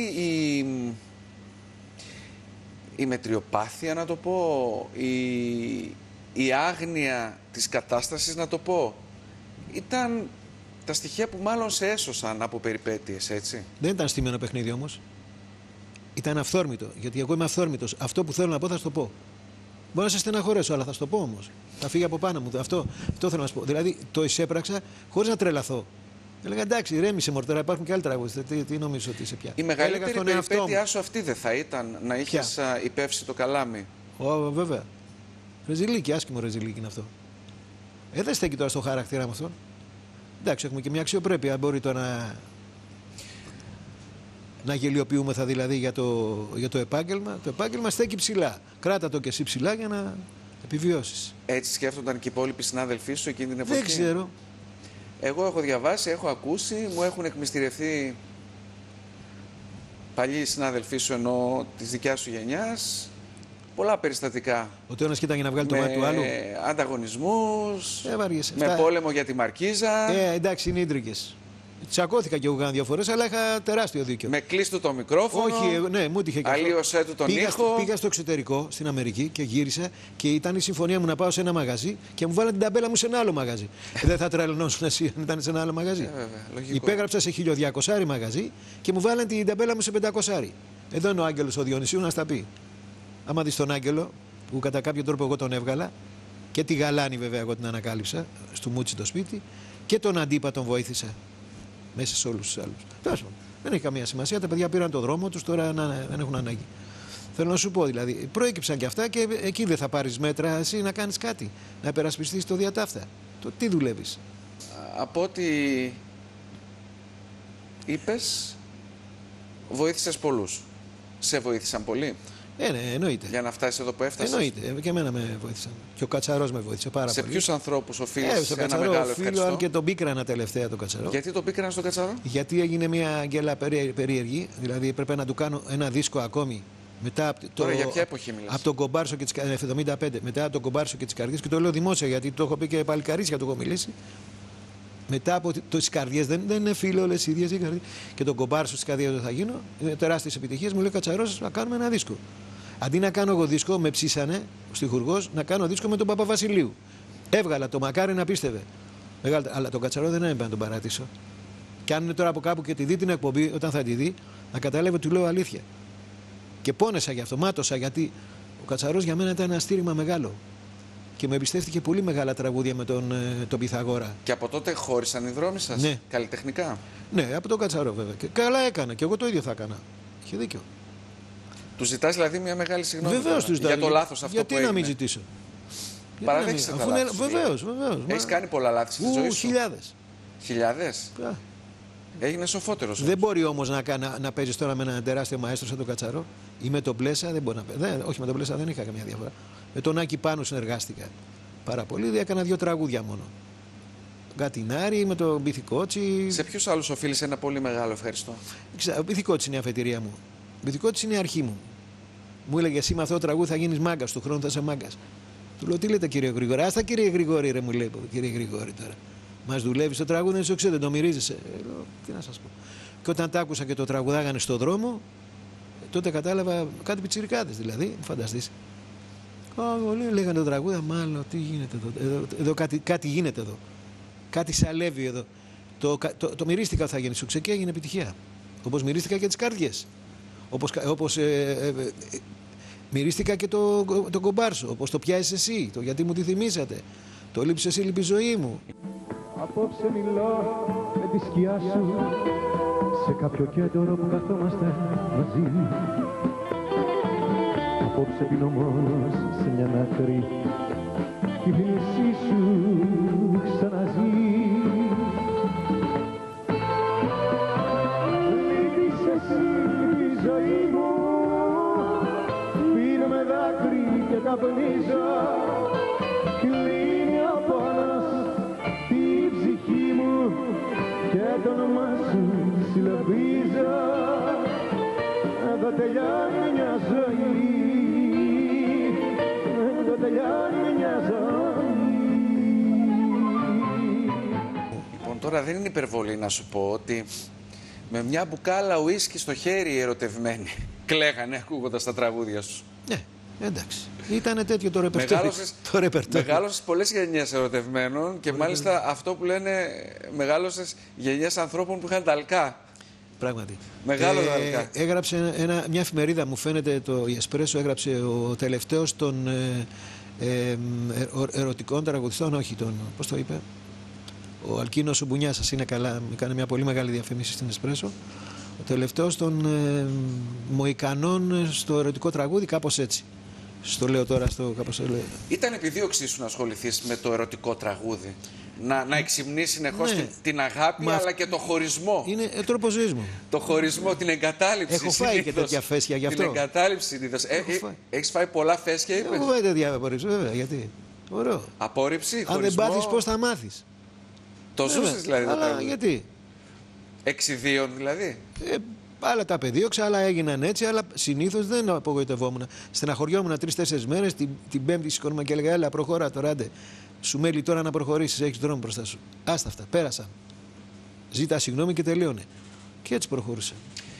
η μετριοπάθεια, να το πω, η άγνοια της κατάστασης, να το πω, ήταν τα στοιχεία που μάλλον σε έσωσαν από περιπέτειες, έτσι. Δεν ήταν στημένο παιχνίδι όμως. Ήταν αυθόρμητο, γιατί εγώ είμαι αυθόρμητος. Αυτό που θέλω να πω θα σου το πω. Μπορώ να σε στεναχωρέσω, αλλά θα σου το πω όμως. Θα φύγει από πάνω μου. Αυτό θέλω να σου πω. Δηλαδή το εισέπραξα χωρίς να τρελαθώ. Έλεγα, εντάξει, ρέμισε μορτέρα, υπάρχουν και άλλοι τραγούδες. Τι νομίζω ότι είσαι πια? Η μεγαλύτερη περιπέτειά σου αυτή δεν θα ήταν να είχες υπεύσει το καλάμι? Βέβαια. Ρεζιλίκι, άσχημο ρεζιλίκι είναι αυτό. Δεν στέκει τώρα στο χαρακτήρα μου αυτό. Εντάξει, έχουμε και μια αξιοπρέπεια. Μπορεί τώρα να. να γελιοποιούμεθα δηλαδή για το επάγγελμα. Το επάγγελμα στέκει ψηλά. Κράτα το και εσύ ψηλά για να επιβιώσεις. Έτσι σκέφτονταν και οι υπόλοιποι συνάδελφοί σου εκείνη την εποχή? Δεν ξέρω. Εγώ έχω διαβάσει, έχω ακούσει, μου έχουν εκμυστηρευτεί παλιοί συνάδελφοί σου, ενώ της δικιάς σου γενιάς, πολλά περιστατικά. Ότι ο ένας κοίταγε να βγάλει το μάτι του άλλου. Με ανταγωνισμούς, Βαριέσαι. με πόλεμο για τη Μαρκίζα. Εντάξει, είναι ίντρικες. Τσακώθηκα και εγώ κάνα 2 φορές, αλλά είχα τεράστιο δίκιο. Με κλείστο το μικρόφωνο. Όχι, ναι, μου τύχε και αυτό. Αλλίωσέ του τον ήχο. Πήγα στο εξωτερικό, στην Αμερική και γύρισα και ήταν η συμφωνία μου να πάω σε ένα μαγαζί και μου βάλανε την ταμπέλα μου σε ένα άλλο μαγαζί. Δεν θα τρελνώσουν εσύ αν ήταν σε ένα άλλο μαγαζί. Βέβαια, λογικό. Υπέγραψα σε 1200 μαγαζί και μου βάλανε την ταμπέλα μου σε 500. Εδώ είναι ο Άγγελος ο Διονυσίου να στα πει. Άμα δεις τον Άγγελο, που κατά κάποιο τρόπο εγώ τον έβγαλα, και τη Γαλάνη βέβαια εγώ την ανακάλυψα, στο Μούτσι το σπίτι, και τον Αντίπα τον βοήθησα. Μέσα σε όλους τους άλλους. Δεν έχει καμία σημασία. Τα παιδιά πήραν το δρόμο τους, τώρα δεν έχουν ανάγκη. Θέλω να σου πω δηλαδή, προέκυψαν και αυτά και εκεί δεν θα πάρεις μέτρα εσύ να κάνεις κάτι. Να υπερασπιστείς το διατάφτα. Το τι δουλεύεις. Από ό,τι είπες, βοήθησες πολλούς. Σε βοήθησαν πολλοί? Ναι, εννοείται. Για να φτάσεις εδώ που έφτασες. Εννοείται. Και εμένα με βοήθησαν. Και ο Κατσαρός με βοήθησε πάρα πολύ. Σε ποιους ανθρώπους οφείλεις στο ένα Κατσαρό, μεγάλο ευχαριστώ? αν και τον πίκρανα τελευταία τον Κατσαρό. Γιατί τον πίκραν στον Κατσαρό? Γιατί έγινε μια αγγέλα περίεργη. Δηλαδή έπρεπε να του κάνω ένα δίσκο ακόμη. Μετά Τώρα για ποια εποχή μιλάς? Από τον Κομπάρσο και τις 75. Μετά από τον Κομπάρσο και τις καρδιές. Και το λέω δημόσια γιατί το έχω πει και παλικαρίσια του έχω μιλήσει. Μετά από τις καρδιές, δεν είναι φίλο, όλες οι ίδιες οι καρδιές. Και τον Κομπάρσο στις καρδιές δεν θα γίνω. Είναι τεράστιες επιτυχίες. Μου λέει Κατσαρός να κάνουμε ένα δίσκο. Αντί να κάνω εγώ δίσκο, με ψήσανε ο στιχουργός να κάνω δίσκο με τον Παπαβασιλείου. Έβγαλα το μακάρι να πίστευε. Αλλά τον Κατσαρό δεν έπρεπε να τον παρατήσω. Και αν είναι τώρα από κάπου και τη δει την εκπομπή, όταν θα τη δει, να καταλάβει ότι του λέω αλήθεια. Και πόνεσα γι' αυτό, μάτωσα γιατί ο Κατσαρός για μένα ήταν ένα στήριγμα μεγάλο. Και με εμπιστεύτηκε πολύ μεγάλα τραγούδια με τον Πυθαγόρα. Και από τότε χώρισαν οι δρόμοι σας, ναι, καλλιτεχνικά? Ναι, από τον Κατσαρό βέβαια. Και καλά έκανα και εγώ το ίδιο θα έκανα. Είχε δίκιο. Του ζητάς δηλαδή μια μεγάλη συγγνώμη? Βεβαίως του ζητάω. Για το λάθος αυτό γιατί που έγινε? να μην ζητήσω? Παραδέχεσαι τα λάθη? Βεβαίως. Έχεις κάνει πολλά λάθη στη ζωή σου? Χιλιάδες. Χιλιάδες? Έγινες σοφότερος. Δεν μπορεί όμως να παίζεις τώρα με έναν τεράστιο μαέστρο σαν τον Κατσαρό ή με τον Πλέσα. Δεν μπορεί να παίζει. Όχι, με τον Πλέσα δεν είχα καμία διαφορά. Με τον Άκη Πάνου συνεργάστηκα πάρα πολύ. Έκανα 2 τραγούδια μόνο. Γκατινάρη με τον Πυθικότσι. Σε ποιους άλλους οφείλεις ένα πολύ μεγάλο ευχαριστώ? Ο Πυθικότσι είναι η αφετηρία μου. Ο Πυθικότσι είναι η αρχή μου. Μου έλεγε εσύ με αυτό το τραγούδι θα γίνεις μάγκας, του χρόνου θα είσαι μάγκας. Του λέω τι λέτε κύριε Γρηγόρη? Άστα κύριε Γρηγόρη, ρε, μου λέει κύριε Γρηγόρη τώρα. Μας δουλεύει το τραγούδι, δεν σου ξέρω, δεν το μυρίζεσαι. Λέω, τι να σας πω. Και όταν τα άκουσα και το τραγουδάγανε στον δρόμο, τότε κατάλαβα κάτι πιτσιρικάδες δηλαδή, φανταστείς. Λέγανε το τραγούδι, μάλλον τι γίνεται εδώ, κάτι γίνεται εδώ. Κάτι σαλεύει εδώ. Το μυρίστηκα θα γίνει σουξέ και έγινε επιτυχία. Όπως μυρίστηκα και τις καρδιές. Όπως μυρίστηκα και τον Κομπάρσο. Όπως το πιάσεις εσύ, το γιατί μου τη θυμήσατε. Το λείψεις εσύ, λείπει η ζωή μου. Απόψε μιλώ με τη σκιά σου σε κάποιο κέντρο που καθόμαστε μαζί. Απόψε πίνω μόνος σε μια άκρη κι η θύμησή σου ξαναζεί. Λείπεις εσύ, λείπει η ζωή μου, πίνω με δάκρυ και καπνίζω. Κλείνει ο πόνος τη ψυχή μου και το όνομά σου συλλαβίζω. Εδώ τελειώνει μια ζωή, εδώ τελειώνει μια ζωή. Λοιπόν, τώρα δεν είναι υπερβολή να σου πω ότι με μια μπουκάλα ουίσκι στο χέρι οι ερωτευμένοι κλαίγανε ακούγοντας τα τραγούδια σου. Ναι, εντάξει. Ήτανε τέτοιο το ρεπερτόριο. Μεγάλωσες πολλές γενιές ερωτευμένων και μάλιστα αυτό που λένε μεγάλωσες γενιές ανθρώπων που είχαν ταλκά. Πράγματι. Μεγάλο ταλκά. Έγραψε μια εφημερίδα, μου φαίνεται, το Εσπρέσο, έγραψε ο τελευταίος των ερωτικών τραγουδιστών, όχι τον, πώς το είπε, ο Αλκίνος ο Μπουνιάς, σας είναι καλά, έκανε μια πολύ μεγάλη διαφήμιση στην Εσπρέσο. Ο τελευταίος των Μοϊκανών στο ερωτικό τραγούδι, κάπως έτσι. Στο λέω τώρα, κάπως λέω. Ήταν επιδίωξή σου να ασχοληθείς με το ερωτικό τραγούδι? Να εξυμνεί συνεχώς Ναι. την αγάπη, αλλά και το χωρισμό. Είναι τρόπο ζωής μου. Το χωρισμό, την εγκατάλειψη. Έχω φάει συνήθως. και τέτοια φέσια γι' αυτό. Την εγκατάλειψη συνήθως. Έχεις φάει πολλά φέσια, είπες. Έχω φάει τέτοια απορρίψη, βέβαια. Γιατί. Ωραίο. Απόρριψη, Αν χωρισμό. δεν πάθεις, πώς θα μάθεις. Το ζούσες δηλαδή το Αλλά τραγούδι. γιατί. Εξιδίων δηλαδή. Άλλα τα πεδίωξα, άλλα έγιναν έτσι, αλλά συνήθως δεν απογοητευόμουν. Στεναχωριόμουν 3-4 μέρες, την Πέμπτη σηκώνομαι και έλεγα: έλα, προχώρα τώρα, άντε. Σου μέλει τώρα να προχωρήσεις, έχεις δρόμο μπροστά σου. Άστα αυτά, πέρασαν. Ζήτα συγγνώμη και τελείωνε. Και έτσι προχωρούσα.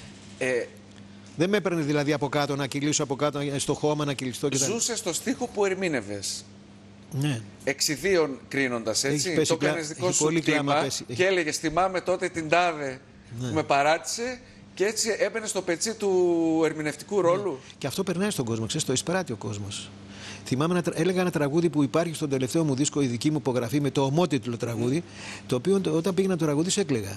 Δεν με έπαιρνε δηλαδή από κάτω να κυλήσω από κάτω, στο χώμα να κυλιστώ κτλ. Ζούσες στο στίχο που ερμήνευες. Ναι. Εξιδίων κρίνοντας, έτσι. Έχει πέσει Το κάνεις δικό έχει σου πολύ κλάμα κλίμα πέσει. και έλεγες: θυμάμαι τότε την τάδε που με παράτησε, και έτσι έμπαινε στο πετσί του ερμηνευτικού ρόλου. Και αυτό περνάει στον κόσμο, ξέρεις, το εισπράττει ο κόσμος. Θυμάμαι έλεγα ένα τραγούδι που υπάρχει στον τελευταίο μου δίσκο, η δική μου υπογραφή, με το ομότιτλο τραγούδι, το οποίο όταν πήγαινα το τραγούδι έκλαιγα.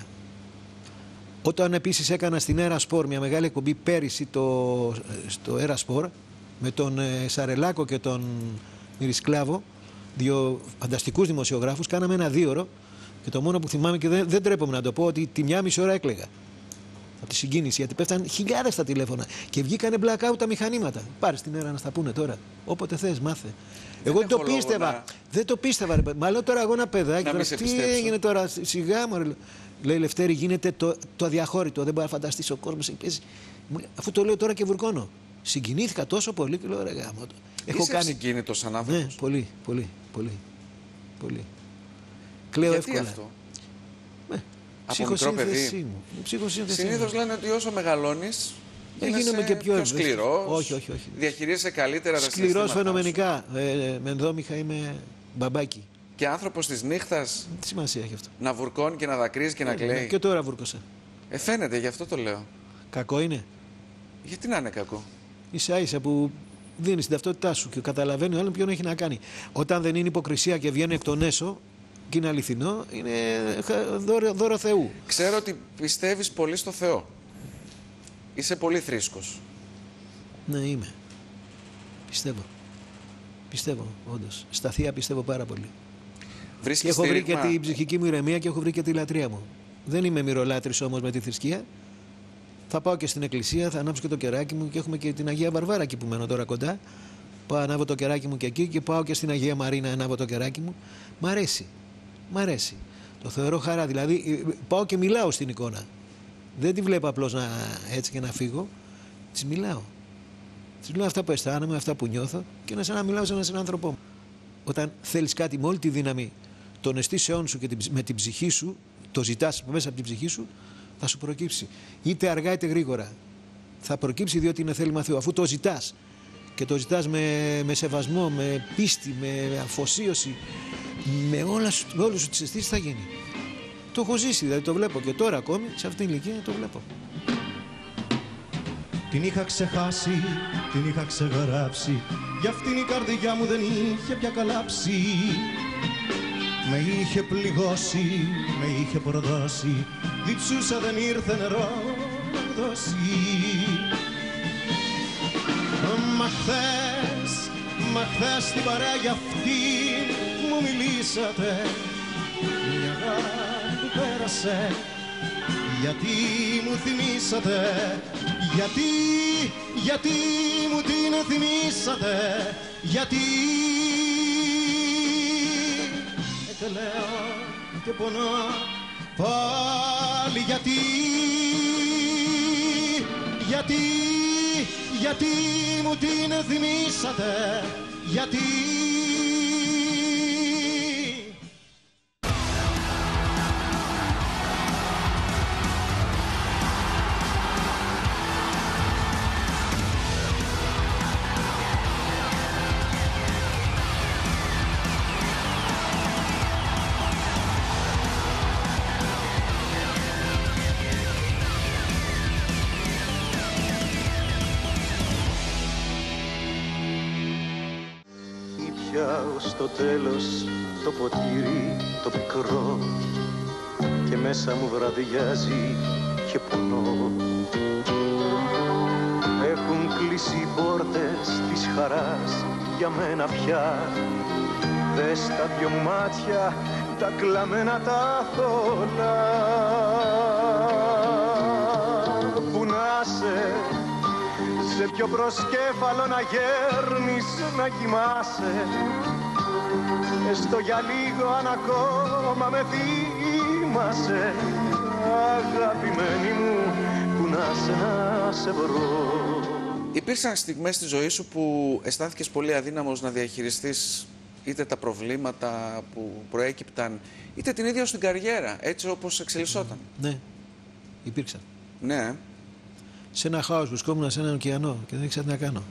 Όταν επίσης έκανα στην Έρα Σπορ μια μεγάλη εκπομπή πέρυσι στο Έρα Σπορ με τον Σαρελάκο και τον Μυρισκλάβο, δύο φανταστικούς δημοσιογράφους, κάναμε ένα 2ωρο και το μόνο που θυμάμαι και δεν τρέπομαι να το πω, ότι τη 1,5 ώρα έκλαιγα. Από τη συγκίνηση, γιατί πέφτανε χιλιάδες τα τηλέφωνα και βγήκανε blackout τα μηχανήματα. Πάρε την Έρα να στα πούνε τώρα. Όποτε θες, μάθε. Εγώ δεν το πίστευα. Δεν το πίστευα. Μα λέω τώρα εγώ ένα παιδάκι. Τώρα, τι έγινε τώρα, σιγά μου. Λέει Λευτέρη, γίνεται το αδιαχώρητο. Δεν μπορεί να φανταστεί ο κόσμο. Αφού το λέω τώρα και βουρκώνω. Συγκινήθηκα τόσο πολύ και λέω ρε γάμο. Έχω κάνει συγκίνητος σαν άνθρωπος. Ναι, πολύ, πολύ, πολύ. Πολύ. Κλαίω εύκολα. Αυτό? Από μικρό παιδί. Συνήθως λένε ότι όσο μεγαλώνεις γίνομαι και πιο σκληρός. Όχι. Διαχειρίζεσαι καλύτερα τα συναισθήματά σου. Σκληρός φαινομενικά. Με ενδόμηχα είμαι μπαμπάκι. Και άνθρωπος της νύχτας. Τι σημασία έχει αυτό. Να βουρκώνει και να δακρύζει και να κλαίει. Και τώρα βούρκωσα. Φαίνεται, γι' αυτό το λέω. Κακό είναι. Γιατί να είναι κακό. Ίσα-ίσα που δίνει την ταυτότητά σου και καταλαβαίνει ο άλλον ποιον έχει να κάνει. Όταν δεν είναι υποκρισία και βγαίνει εκ των έσω και είναι αληθινό, είναι δώρο Θεού. Ξέρω ότι πιστεύεις πολύ στο Θεό. Είσαι πολύ θρήσκος. Ναι, είμαι. Πιστεύω, όντως. Στα θεία πιστεύω πάρα πολύ. Βρίσκεις και έχω βρει στήριγμα... και την ψυχική μου ηρεμία και έχω βρει και τη λατρεία μου. Δεν είμαι μυρολάτρης όμως με τη θρησκεία. Θα πάω και στην εκκλησία, θα ανάψω και το κεράκι μου και έχουμε και την Αγία Βαρβάρα εκεί που μένω τώρα κοντά. Πάω, ανάβω το κεράκι μου και εκεί και πάω και στην Αγία Μαρίνα, ανάβω το κεράκι μου. Μ' αρέσει. Το θεωρώ χαρά. Δηλαδή πάω και μιλάω στην εικόνα. Δεν τη βλέπω απλώς έτσι και να φύγω. Της μιλάω. Της λέω αυτά που αισθάνομαι, αυτά που νιώθω και είναι σαν να μιλάω σε έναν συνάνθρωπό μου. Όταν θέλεις κάτι με όλη τη δύναμη των αισθήσεών σου και με την ψυχή σου, το ζητάς μέσα από την ψυχή σου, θα σου προκύψει. Είτε αργά είτε γρήγορα. Θα προκύψει διότι είναι θέλημα Θεού. Αφού το ζητάς και το ζητάς με σεβασμό, με πίστη, με αφοσίωση, με όλες σου τις αισθήσεις θα γίνει. Το έχω ζήσει, δηλαδή το βλέπω και τώρα ακόμη, σε αυτήν την ηλικία το βλέπω. Την είχα ξεχάσει, την είχα ξεγράψει, γι' αυτήν η καρδιά μου δεν είχε πια καλάψει. Με είχε πληγώσει, με είχε προδώσει, διψούσα δεν ήρθε νερό να μου δώσει. Μα χθες στην παρέα για αυτήν μου μιλήσατε, μια αγάπη που πέρασε, γιατί μου θυμήσατε, γιατί μου την θυμήσατε, γιατί και λέω και πονώ πάλι, γιατί μου την θυμήσατε, γιατί. Στο τέλος το ποτήρι το πικρό και μέσα μου βραδιάζει και πονώ. Έχουν κλείσει οι πόρτες της χαράς για μένα πια Δες τα δυο μάτια τα κλαμμένα τα θολά. Που να σε ποιο προσκέφαλο να γέρνεις, να κοιμάσαι, έστω για λίγο αν ακόμα με θυμάσαι. Αγαπημένη μου, που να σε βρω. Υπήρξαν στιγμές στη ζωή σου που αισθάνθηκες πολύ αδύναμος να διαχειριστείς είτε τα προβλήματα που προέκυπταν, είτε την ίδια σου την καριέρα, έτσι όπως εξελισσόταν? Ναι, υπήρξαν. Ναι. Σε ένα χάος βρισκόμουν σε έναν ωκεανό και δεν ήξερα τι να κάνω.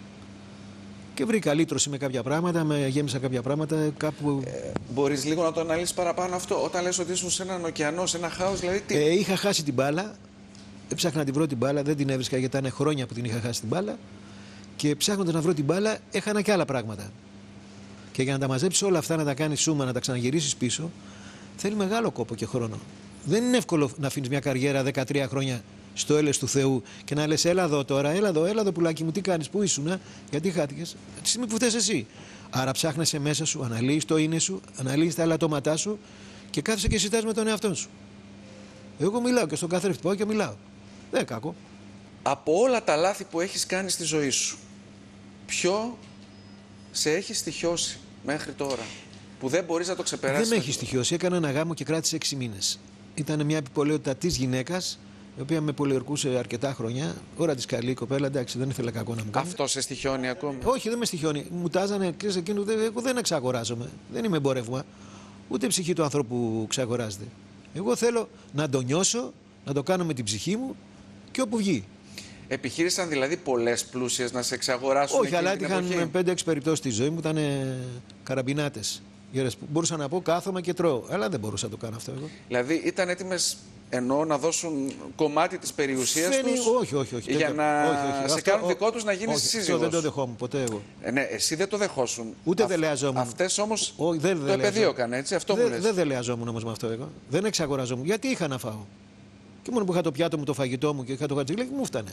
Και βρήκα λύτρωση με κάποια πράγματα, με γέμισα κάποια πράγματα κάπου. Μπορείς λίγο να το αναλύσεις παραπάνω αυτό, όταν λες ότι ήσουν σε έναν ωκεανό, σε ένα χάος, δηλαδή τι? Είχα χάσει την μπάλα, έψαχνα να την βρω την μπάλα, δεν την έβρισκα γιατί ήταν χρόνια που την είχα χάσει την μπάλα. Και ψάχνοντας να βρω την μπάλα, έχανα και άλλα πράγματα. Και για να τα μαζέψεις όλα αυτά, να τα κάνεις σούμα, να τα ξαναγυρίσεις πίσω, θέλει μεγάλο κόπο και χρόνο. Δεν είναι εύκολο να αφήνεις μια καριέρα 13 χρόνια στο έλεος του Θεού και να λες: έλα εδώ τώρα, έλα εδώ πουλάκι μου, τι κάνεις, πού ήσουνα, γιατί χάθηκες, τη στιγμή που θες εσύ. Άρα ψάχνεσαι μέσα σου, αναλύεις το είναι σου, αναλύεις τα ελαττώματά σου και κάθεσαι και συζητάς με τον εαυτό σου. Εγώ μιλάω και στον καθρέφτη πάω και μιλάω. Δεν είναι κακό. Από όλα τα λάθη που έχεις κάνει στη ζωή σου, ποιο σε έχει στοιχιώσει μέχρι τώρα, που δεν μπορείς να το ξεπεράσεις? Δεν με έχει στοιχιώσει. Έκανα ένα γάμο και κράτησε 6 μήνες. Ήταν μια επιπολαιότητα της γυναίκας, η οποία με πολιορκούσε αρκετά χρόνια. Ώρα της καλή κοπέλα, εντάξει, δεν ήθελα κακό να μου κάνει. Αυτό σε στοιχιώνει ακόμη? Όχι, δεν με στοιχιώνει. Μου τάζανε και σε εκείνο. Εγώ δεν εξαγοράζομαι. Δεν είμαι εμπόρευμα. Ούτε η ψυχή του ανθρώπου ξαγοράζεται. Εγώ θέλω να το νιώσω, να το κάνω με την ψυχή μου και όπου βγει. Επιχείρησαν δηλαδή πολλές πλούσιες να σε εξαγοράσουν? Όχι, αλλά είχαν 5-6 περιπτώσεις στη ζωή μου, ήταν καραμπινάτες. Μπορούσα να πω κάθομαι και τρώω, αλλά δεν μπορούσα να το κάνω αυτό εγώ. Δηλαδή ήταν έτοιμες ενώ να δώσουν κομμάτι της περιουσίας τους? Όχι. Για να σε κάνουν δικό τους να γίνεις σύζυγος? Αυτό δεν το δεχόμουν ποτέ εγώ. Ναι, εσύ δεν το δεχόσουν. Ούτε δελεαζόμουν. Αυτές όμως το δελεαζόμουν. επεδίωκαν, έτσι, αυτό μου λες? Δεν δελεαζόμουν όμως με αυτό εγώ. Δεν εξαγοράζόμουν. Γιατί είχα να φάω. Και μόνο που είχα το πιάτο μου, το φαγητό μου και είχα το χατζηλίκι μου φτάνε.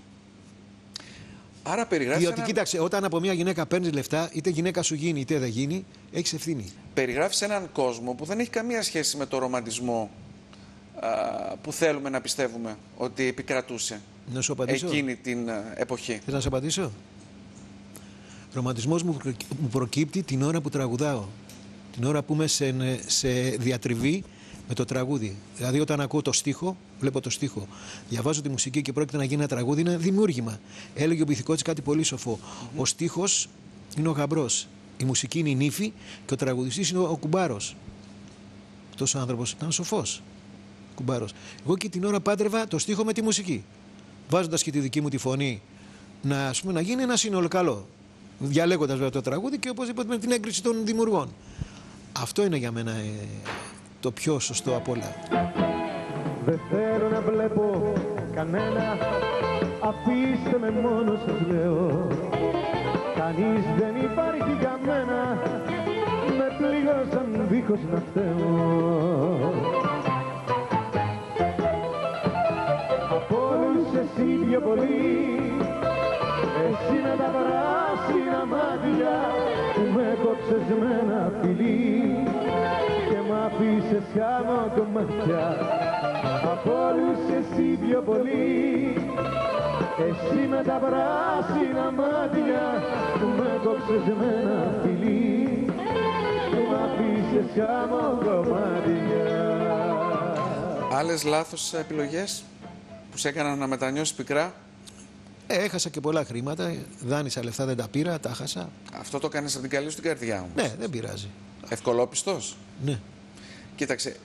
Άρα περιγράφεις. Διότι κοίταξε, όταν από μια γυναίκα παίρνεις λεφτά, είτε γυναίκα σου γίνει είτε δεν γίνει, έχεις ευθύνη. Περιγράφεις έναν κόσμο που δεν έχει καμία σχέση με το ρομαντισμό που θέλουμε να πιστεύουμε ότι επικρατούσε να σου απαντήσω εκείνη την εποχή. Θες να σου απαντήσω? Ρομαντισμός μου προκύπτει την ώρα που τραγουδάω. Την ώρα που είμαι σε διατριβή με το τραγούδι. Δηλαδή, όταν ακούω το στίχο, βλέπω το στίχο, διαβάζω τη μουσική και πρόκειται να γίνει ένα τραγούδι, είναι δημιούργημα. Έλεγε ο Πυθικότης κάτι πολύ σοφό. Ο στίχος είναι ο γαμπρός, η μουσική είναι η νύφη και ο τραγουδιστής είναι ο κουμπάρος. Αυτός ο άνθρωπος ήταν σοφός. Κουμπάρος. Εγώ και την ώρα πάντρευα το στίχο με τη μουσική. Βάζοντας και τη δική μου τη φωνή να γίνει ένα σύνολο καλό. Διαλέγοντας βέβαια το τραγούδι και οπωσδήποτε με την έγκριση των δημιουργών. Αυτό είναι για μένα το πιο σωστό απ' όλα. Δεν θέλω να βλέπω κανένα, αφήστε με μόνο σας λέω. Κανείς δεν υπάρχει για μένα, με πλήγωσαν δίχως να φταίω. Από όλους εσύ πιο πολύ, εσύ με τα πράσινα μάτια που με κόψες με ένα φιλί και μ' αφήσες χάμω κομμάτια. Από όλους εσύ πιο πολύ, εσύ με τα πράσινα μάτια που με κόψες με ένα φιλί και μ' αφήσες χάμω κομμάτια. Άλλες λάθος επιλογές που σε έκαναν να μετανιώσεις πικρά? Έχασα και πολλά χρήματα, δάνεισα λεφτά, δεν τα πήρα, τα χάσα. Αυτό το κάνεις από την καλή σου την καρδιά όμως. Ναι, δεν πειράζει. Ευκολόπιστος? Ναι. Κοίταξε,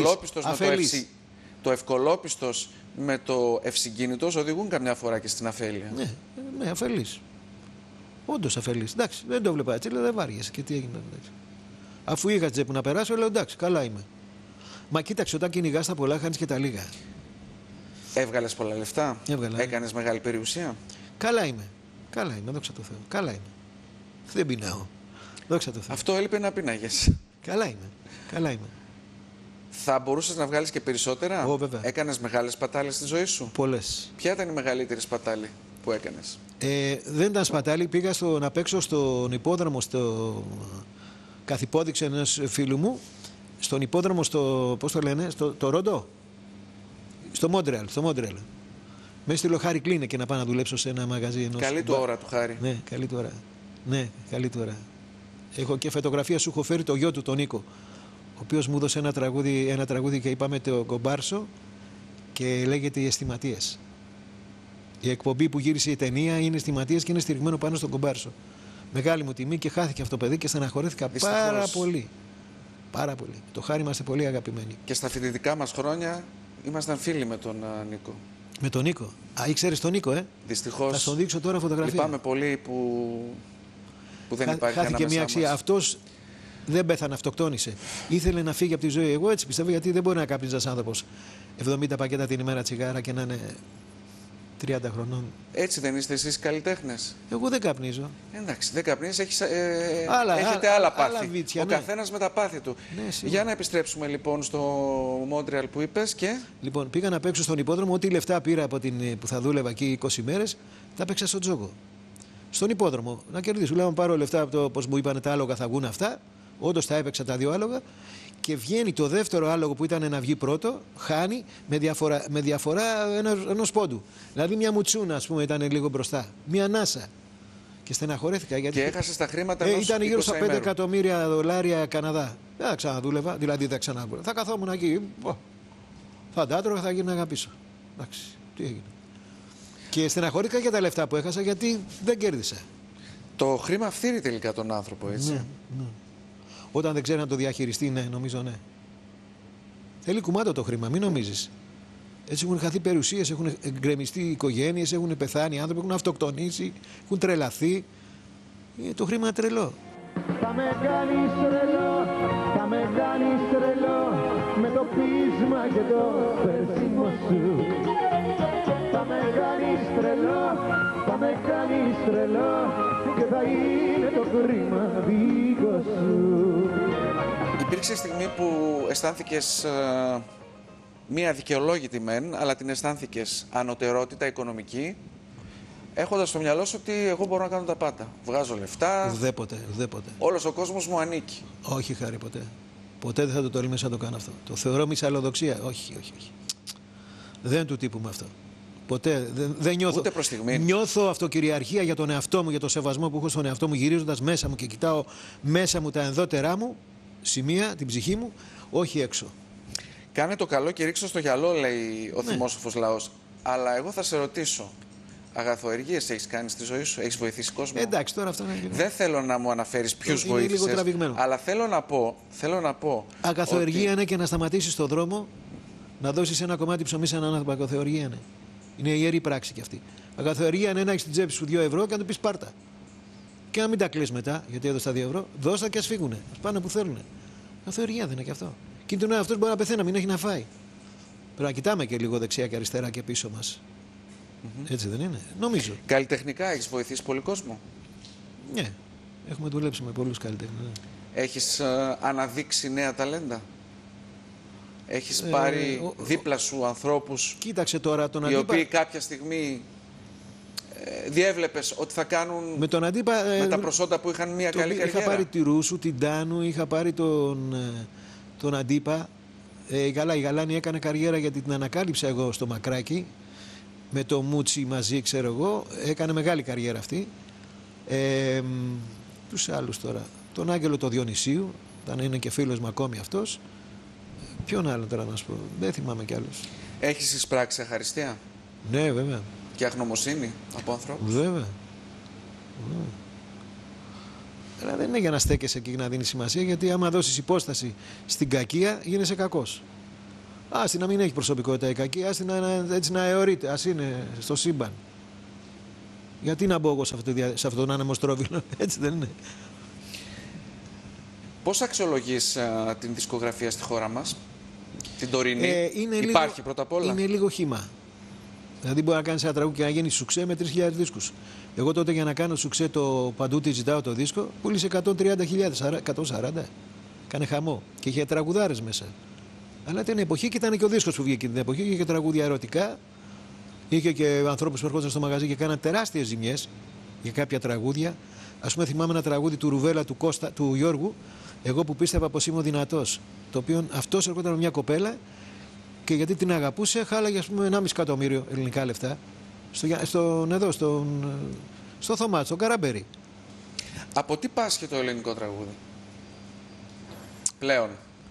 το ευκολόπιστος με το ευσυγκίνητος οδηγούν καμιά φορά και στην αφέλεια. Ναι, αφελής. Όντως αφελής. Εντάξει, δεν το βλέπα έτσι, λέω δεν βάριεσαι και τι έγινε. Εντάξει. Αφού είχα τσέπου να περάσω, λέω εντάξει, καλά είμαι. Μα κοίταξε, όταν κυνηγάς τα πολλά, χάνεις και τα λίγα. Έβγαλες πολλά λεφτά? Έβγαλα. Έκανες μεγάλη περιουσία? Καλά είμαι. Καλά είμαι, δόξα τω Θεώ. Καλά είμαι. Δεν πεινάω. Δόξα τω Θεώ. Αυτό έλειπε να πεινάγες. Καλά είμαι. Καλά είμαι. Θα μπορούσες να βγάλεις και περισσότερα? Βέβαια. Έκανες μεγάλες σπατάλες στη ζωή σου? Πολλές. Ποια ήταν η μεγαλύτερη σπατάλη που έκανες? Δεν ήταν σπατάλη. Πήγα να παίξω στον υπόδρομο καθυπόδειξε ενός φίλου μου στον υπόδρομο, πώς το λένε, το Ροντό, στο Μόντρεαλ. Με έστειλε ο Χάρη Κλίνε και να πάω να δουλέψω σε ένα μαγαζί ενός. Καλή του ώρα του Χάρη. Ναι, καλή του ώρα. Ναι, καλή του ώρα. Έχω και φωτογραφία, σου έχω φέρει το γιο του, τον Νίκο, ο οποίος μου έδωσε ένα τραγούδι και είπαμε το κομπάρσο και λέγεται «Οι Αισθηματίες». Η εκπομπή που γύρισε η ταινία είναι Αισθηματίες και είναι στηριγμένο πάνω στον κομπάρσο. Μεγάλη μου τιμή και χάθηκε αυτό το παιδί και στεναχωρέθηκα πάρα πολύ. Πάρα πολύ. Το Χάρη είμαστε πολύ αγαπημένοι. Και στα φοιτητικά μας χρόνια ήμασταν φίλοι με τον Νίκο. Με τον Νίκο. Α, ήξερες τον Νίκο, Δυστυχώς. Θα στον δείξω τώρα φωτογραφία. Λυπάμαι πολύ που δεν υπάρχει χάθηκε μια αξία. Αυτός δεν πέθανε, αυτοκτόνησε. Ήθελε να φύγει από τη ζωή. Εγώ έτσι πιστεύω, γιατί δεν μπορεί να κάπνιζε ένας άνθρωπος 70 πακέτα την ημέρα τσιγάρα και να είναι 30 χρονών. Έτσι δεν είστε εσείς καλλιτέχνες? Εγώ δεν καπνίζω. Εντάξει, δεν καπνίζεις, έχετε άλλα πάθη. Βίτσια, ο καθένας με τα πάθη του. Ναι, για να επιστρέψουμε λοιπόν στο Μόντρεαλ που είπες και... Λοιπόν, πήγα να παίξω στον υπόδρομο. Ό,τι λεφτά πήρα από που θα δούλευα εκεί 20 μέρες, τα παίξα στο τζόγο. Στον υπόδρομο. Να κερδίσω. Λέω, πάρω λεφτά από το, πώς μου είπανε, τα άλογα θα βγουν αυτά. Όντως τα έπαιξα τα 2 άλογα. Και βγαίνει το δεύτερο άλογο που ήταν να βγει πρώτο, χάνει με διαφορά ενός πόντου. Δηλαδή μια μουτσούνα, ας πούμε, ήταν λίγο μπροστά. Μια ανάσα. Και στεναχωρέθηκα. Γιατί και έχασες τα χρήματα ενός ήταν γύρω στα 5 ημέρου. εκατομμύρια δολάρια Καναδά. Δεν θα ξαναδούλευα, δηλαδή δεν ξαναδούλευα. Θα καθόμουν εκεί. Θα τα άτρωγα, θα γίναγα πίσω. Εντάξει, τι έγινε. Και στεναχωρήθηκα για τα λεφτά που έχασα, γιατί δεν κέρδισα. Το χρήμα φθείρει τελικά τον άνθρωπο, έτσι. Ναι. Όταν δεν ξέρει να το διαχειριστεί, ναι, νομίζω ναι. Θέλει κουμάντο το χρήμα, μην νομίζεις. Έτσι έχουν χαθεί περιουσίες, έχουν γκρεμιστεί οικογένειες, έχουν πεθάνει άνθρωποι, έχουν αυτοκτονήσει, έχουν τρελαθεί. Το χρήμα είναι τρελό. Θα με κάνεις τρελό, θα με κάνεις τρελό, με το πείσμα και το περσίμο σου. Θα με κάνεις τρελό, θα με κάνεις τρελό, και θα είναι το κρίμα δικό σου. Υπήρξε στιγμή που αισθάνθηκες μία δικαιολόγητη μεν, αλλά την αισθάνθηκες ανωτερότητα οικονομική, έχοντας στο μυαλό σου ότι εγώ μπορώ να κάνω τα πάντα. Βγάζω λεφτά. Ουδέποτε. Όλος ο κόσμος μου ανήκει. Όχι, Χάρη, ποτέ. Ποτέ δεν θα το τολμήσω να το κάνω αυτό. Το θεωρώ μυσαλλοδοξία. Όχι. Δεν του τύπου με αυτό. Ποτέ δεν νιώθω. Ούτε προς στιγμή. Νιώθω αυτοκυριαρχία για τον εαυτό μου, για το σεβασμό που έχω στον εαυτό μου, γυρίζοντας μέσα μου και κοιτάω μέσα μου τα ενδότερά μου, σημεία, την ψυχή μου, όχι έξω. Κάνε το καλό και ρίξω στο γυαλό, λέει ο θυμόσοφος λαός. Αλλά εγώ θα σε ρωτήσω, αγαθοεργίες έχεις κάνει στη ζωή σου, έχεις βοηθήσει κόσμο? Εντάξει, τώρα αυτό είναι. Δεν θέλω να μου αναφέρεις ποιους βοήθησες. Λίγο τραβηγμένο. Αλλά θέλω να πω. Αγαθοεργία είναι και να σταματήσεις στον δρόμο, να δώσεις ένα κομμάτι ψωμί σε έναν άνθρωπο. Αγαθοεργία είναι. Είναι ιερή πράξη κι αυτή. Αγαθοεργία είναι να έχεις στην τσέπη σου 2 ευρώ και να του πεις πάρτα. Και να μην τα κλείσει μετά, γιατί έδωσα 2 ευρώ, δώστα και ας φύγουνε. Ας πάνε που θέλουνε. Αγαθοεργία δεν είναι κι αυτό. Κίνδυνο είναι αυτός μπορεί να πεθαίνει, να μην έχει να φάει. Πρέπει να κοιτάμε και λίγο δεξιά και αριστερά και πίσω μας. Έτσι δεν είναι? Νομίζω. Καλλιτεχνικά έχεις βοηθήσει πολύ κόσμο? Ναι. Έχουμε δουλέψει με πολλούς καλλιτέχνες. Ναι. Έχεις αναδείξει νέα ταλέντα? Έχεις πάρει δίπλα σου ανθρώπους, κοίταξε τώρα τον οι Αντίπα, οποίοι κάποια στιγμή διέβλεπες ότι θα κάνουν με τον Αντίπα, με τα προσόντα που είχαν μια καλή καριέρα? Είχα πάρει τη Ρούσου, την Τάνου, είχα πάρει τον Αντίπα. Η Γαλάνη έκανε καριέρα γιατί την ανακάλυψα εγώ στο Μακράκι. Με το Μούτσι μαζί, ξέρω εγώ. Έκανε μεγάλη καριέρα αυτή. Τους άλλους τώρα. Τον Άγγελο το Διονυσίου. Είναι και φίλος μου ακόμη αυτός. Ποιον άλλο τώρα να σου πω? Δεν θυμάμαι κι άλλους. Έχεις εισπράξει αχαριστία? Ναι, βέβαια. Και αγνωμοσύνη από ανθρώπους? Βέβαια. Αλλά δεν είναι για να στέκεσαι εκεί και να δίνεις σημασία, γιατί άμα δώσεις υπόσταση στην κακία γίνεσαι κακός. Άστη να μην έχει προσωπικότητα η κακία, άστη έτσι να αιωρείται, ας είναι στο σύμπαν. Γιατί να μπω εγώ σε αυτόν τον ανεμοστρόβιλο, έτσι δεν είναι? Πώς αξιολογείς την δισκογραφία στη χώρα μας, την τωρινή? Υπάρχει πρώτα απ' όλα? Είναι λίγο χύμα. Δηλαδή μπορεί να κάνεις ένα τραγούδι και να γίνει σουξέ με 3.000 δίσκους. Εγώ τότε για να κάνω σουξέ το Παντού τη ζητάω το δίσκο, πούλησε 130.000, 140. Κάνε χαμό. Και είχε τραγουδάρες μέσα. Αλλά ήταν εποχή και ήταν και ο δίσκος που βγήκε την εποχή. Είχε και τραγούδια ερωτικά. Είχε και ανθρώπους που ερχόντουσαν στο μαγαζί και κάναν τεράστιες ζημιές για κάποια τραγούδια. Ας πούμε, θυμάμαι ένα τραγούδι του Ρουβέλα, του Γιώργου. Εγώ που πίστευα πως είμαι ο δυνατός. Το οποίο αυτός έρχονταν με μια κοπέλα και γιατί την αγαπούσε, χάλαγε, ας πούμε, 1,5 εκατομμύριο ελληνικά λεφτά στο Θωμά, στον Καραμπέρι. Από τι πάσχει το ελληνικό τραγούδι πλέον?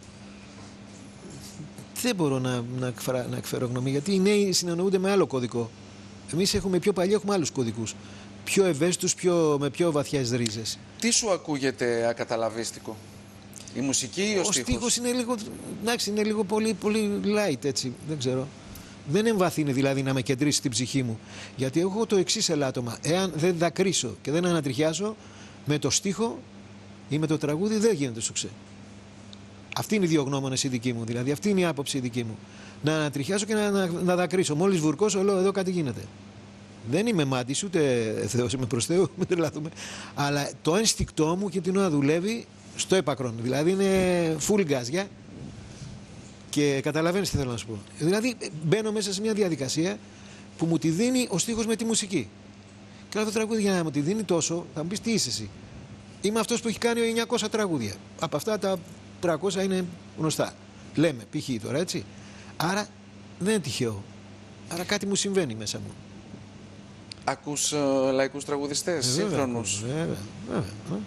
Δεν μπορώ να εκφέρω γνώμη, γιατί οι νέοι συνεννοούνται με άλλο κωδικό. Εμείς έχουμε πιο παλιοί, έχουμε άλλους κωδικούς. Πιο ευαίσθητους, με πιο βαθιές ρίζες. Τι σου ακούγεται ακαταλαβίστικο? Η μουσική ή ο στίχος? Ο στίχος είναι λίγο, είναι λίγο πολύ light, έτσι, δεν ξέρω. Δεν εμβαθύνει δηλαδή να με κεντρήσει την ψυχή μου. Γιατί έχω το εξής ελάττωμα. Εάν δεν δακρύσω και δεν ανατριχιάζω, με το στίχο ή με το τραγούδι δεν γίνεται σουξέ. Αυτή είναι η διογνώμονες η δική μου, δηλαδή αυτή είναι η άποψη η δική μου. Να ανατριχιάσω και να δακρύσω. Μόλις βουρκώσω, λέω εδώ κάτι γίνεται. Δεν είμαι μάντης, ούτε Θεός είμαι προς Θεού, μην τρελαθούμε. Αλλά το ένστικτό μου και την ώρα δουλεύει στο έπακρον. Δηλαδή είναι full γκάζια και καταλαβαίνεις τι θέλω να σου πω. Δηλαδή μπαίνω μέσα σε μια διαδικασία που μου τη δίνει ο στίχος με τη μουσική. Και αυτό το τραγούδι για να μου τη δίνει τόσο, θα μου πεις τι είσαι εσύ. Είμαι αυτός που έχει κάνει 900 τραγούδια. Από αυτά τα 300 είναι γνωστά. Λέμε, π.χ. τώρα, έτσι. Άρα δεν είναι τυχαίο. Άρα κάτι μου συμβαίνει μέσα μου. Ακούς λαϊκούς τραγουδιστές, σύγχρονους? Βέβαια.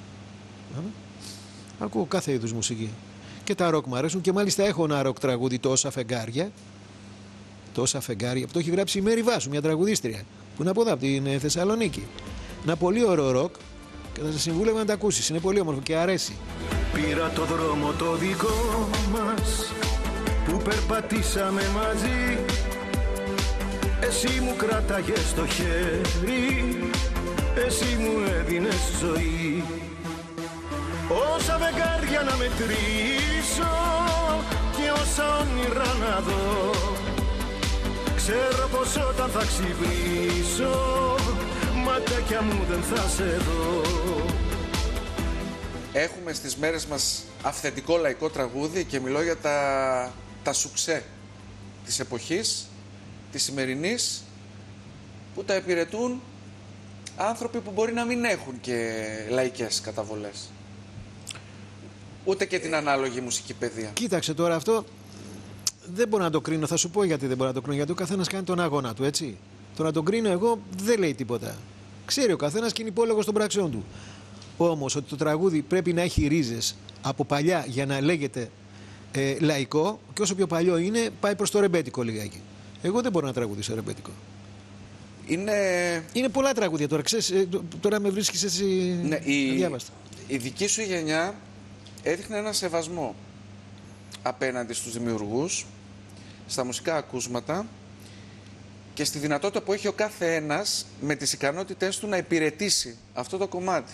Ακούω κάθε είδους μουσική. Και τα ροκ μου αρέσουν και μάλιστα έχω ένα ροκ τραγούδι, τόσα φεγγάρια. Τόσα φεγγάρια, που το έχει γράψει η Μέρη Βάσου, μια τραγουδίστρια, που είναι από εδώ, από την Θεσσαλονίκη. Ένα πολύ ωραίο ροκ και θα σε συμβούλευα να τα ακούσεις. Είναι πολύ όμορφο και αρέσει. Πήρα το δρόμο το δικό μας που περπατήσαμε μαζί. Εσύ μου κράταγες το χέρι, εσύ μου έδινες ζωή. Όσα φεγγάρια να μετρήσω και όσα όνειρα να δω, ξέρω πως όταν θα ξυπνήσω ματάκια μου δεν θα σε δω. Έχουμε στις μέρες μας αυθεντικό λαϊκό τραγούδι και μιλώ για τα σουξέ της εποχής, της σημερινής, που τα υπηρετούν άνθρωποι που μπορεί να μην έχουν και λαϊκές καταβολές. Ούτε και την ανάλογη μουσική παιδεία. Κοίταξε τώρα, αυτό δεν μπορώ να το κρίνω. Θα σου πω γιατί δεν μπορώ να το κρίνω. Γιατί ο καθένας κάνει τον αγώνα του, έτσι. Το να τον κρίνω εγώ δεν λέει τίποτα. Ξέρει ο καθένας και είναι υπόλογος των πράξεων του. Όμως ότι το τραγούδι πρέπει να έχει ρίζες από παλιά για να λέγεται λαϊκό, και όσο πιο παλιό είναι, πάει προς το ρεμπέτικο λιγάκι. Εγώ δεν μπορώ να τραγουδήσω ρεμπέτικο. Είναι πολλά τραγούδια τώρα. Ξέρεις, τώρα με βρίσκεις έτσι αδιάβαστα. Η δική σου γενιά έδειχνε ένα σεβασμό απέναντι στους δημιουργούς, στα μουσικά ακούσματα και στη δυνατότητα που έχει ο κάθε ένας με τις ικανότητές του να υπηρετήσει αυτό το κομμάτι.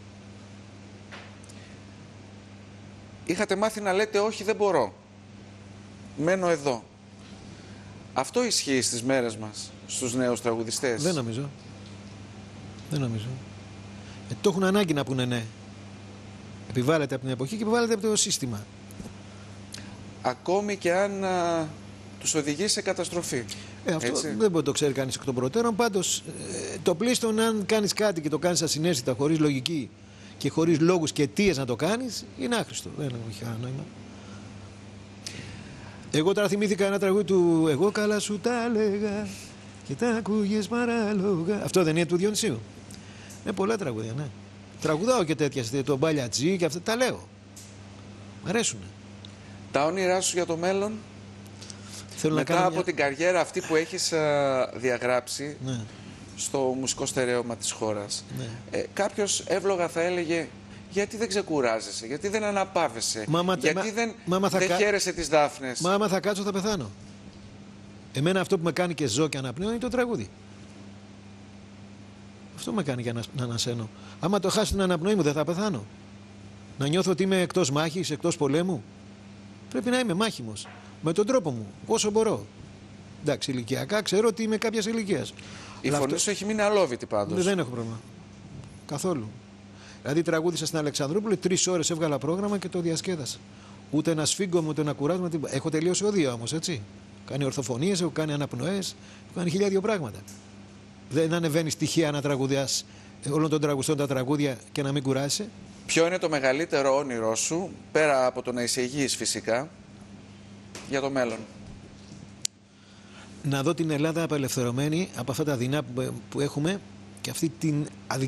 Είχατε μάθει να λέτε όχι, δεν μπορώ, μένω εδώ. Αυτό ισχύει στις μέρες μας στους νέους τραγουδιστές? Δεν νομίζω. Το έχουν ανάγκη να πούνε ναι. Επιβάλλεται από την εποχή και επιβάλλεται από το σύστημα. Ακόμη και αν τους οδηγεί σε καταστροφή. Αυτό δεν μπορεί να το ξέρει κανείς εκ των προτέρων. Πάντως, το πλήστον, αν κάνεις κάτι και το κάνεις ασυναίσθητα, χωρίς λογική και χωρίς λόγους και αιτίες να το κάνεις, είναι άχρηστο. Δεν έχει κανένα νόημα. Εγώ τώρα θυμήθηκα ένα τραγούδι του «Εγώ καλά σου τα έλεγα και τα ακούγες παράλογα». Αυτό δεν είναι του Διονυσίου? Πολλά τραγούδια, ναι. Τραγουδάω και τέτοια, το Μπαλιατζή και αυτά τα λέω. Μ' αρέσουνε. Τα όνειρά σου για το μέλλον, μετά από την καριέρα αυτή που έχεις διαγράψει, ναι, στο μουσικό στερέωμα της χώρας, ναι, κάποιος εύλογα θα έλεγε γιατί δεν ξεκουράζεσαι, γιατί δεν αναπαύεσαι, γιατί δεν χαίρεσαι τις δάφνες. Μα άμα θα κάτσω θα πεθάνω. Εμένα αυτό που με κάνει και ζω και αναπνέω είναι το τραγούδι. Αυτό με κάνει για να ανασένω. Άμα το χάσω την αναπνοή μου δεν θα πεθάνω. Να νιώθω ότι είμαι εκτός μάχης, εκτός πολέμου. Πρέπει να είμαι μάχημος. Με τον τρόπο μου, όσο μπορώ. Εντάξει, ηλικιακά ξέρω ότι είμαι κάποιας ηλικίας. Η φωνή σου έχει μείνει αλόβητη πάντως. Δεν έχω πρόβλημα. Καθόλου. Δηλαδή τραγούδισα στην Αλεξανδρούπολη, 3 ώρες έβγαλα πρόγραμμα και το διασκέδασα. Ούτε ένα σφίγγο μου, ούτε ένα κουράσμα. Έχω τελειώσει οδεία όμως, έτσι. Κάνει ορθοφωνίες, έχω κάνει αναπνοές, έχω κάνει 1000 πράγματα. Δεν ανεβαίνει τυχαία να τραγουδιάς όλων των τραγουστών τα τραγούδια και να μην κουράσαι. Ποιο είναι το μεγαλύτερο όνειρό σου, πέρα από το να είσαι υγιής φυσικά, για το μέλλον? Να δω την Ελλάδα απελευθερωμένη από αυτά τα δεινά που έχουμε και αυτή την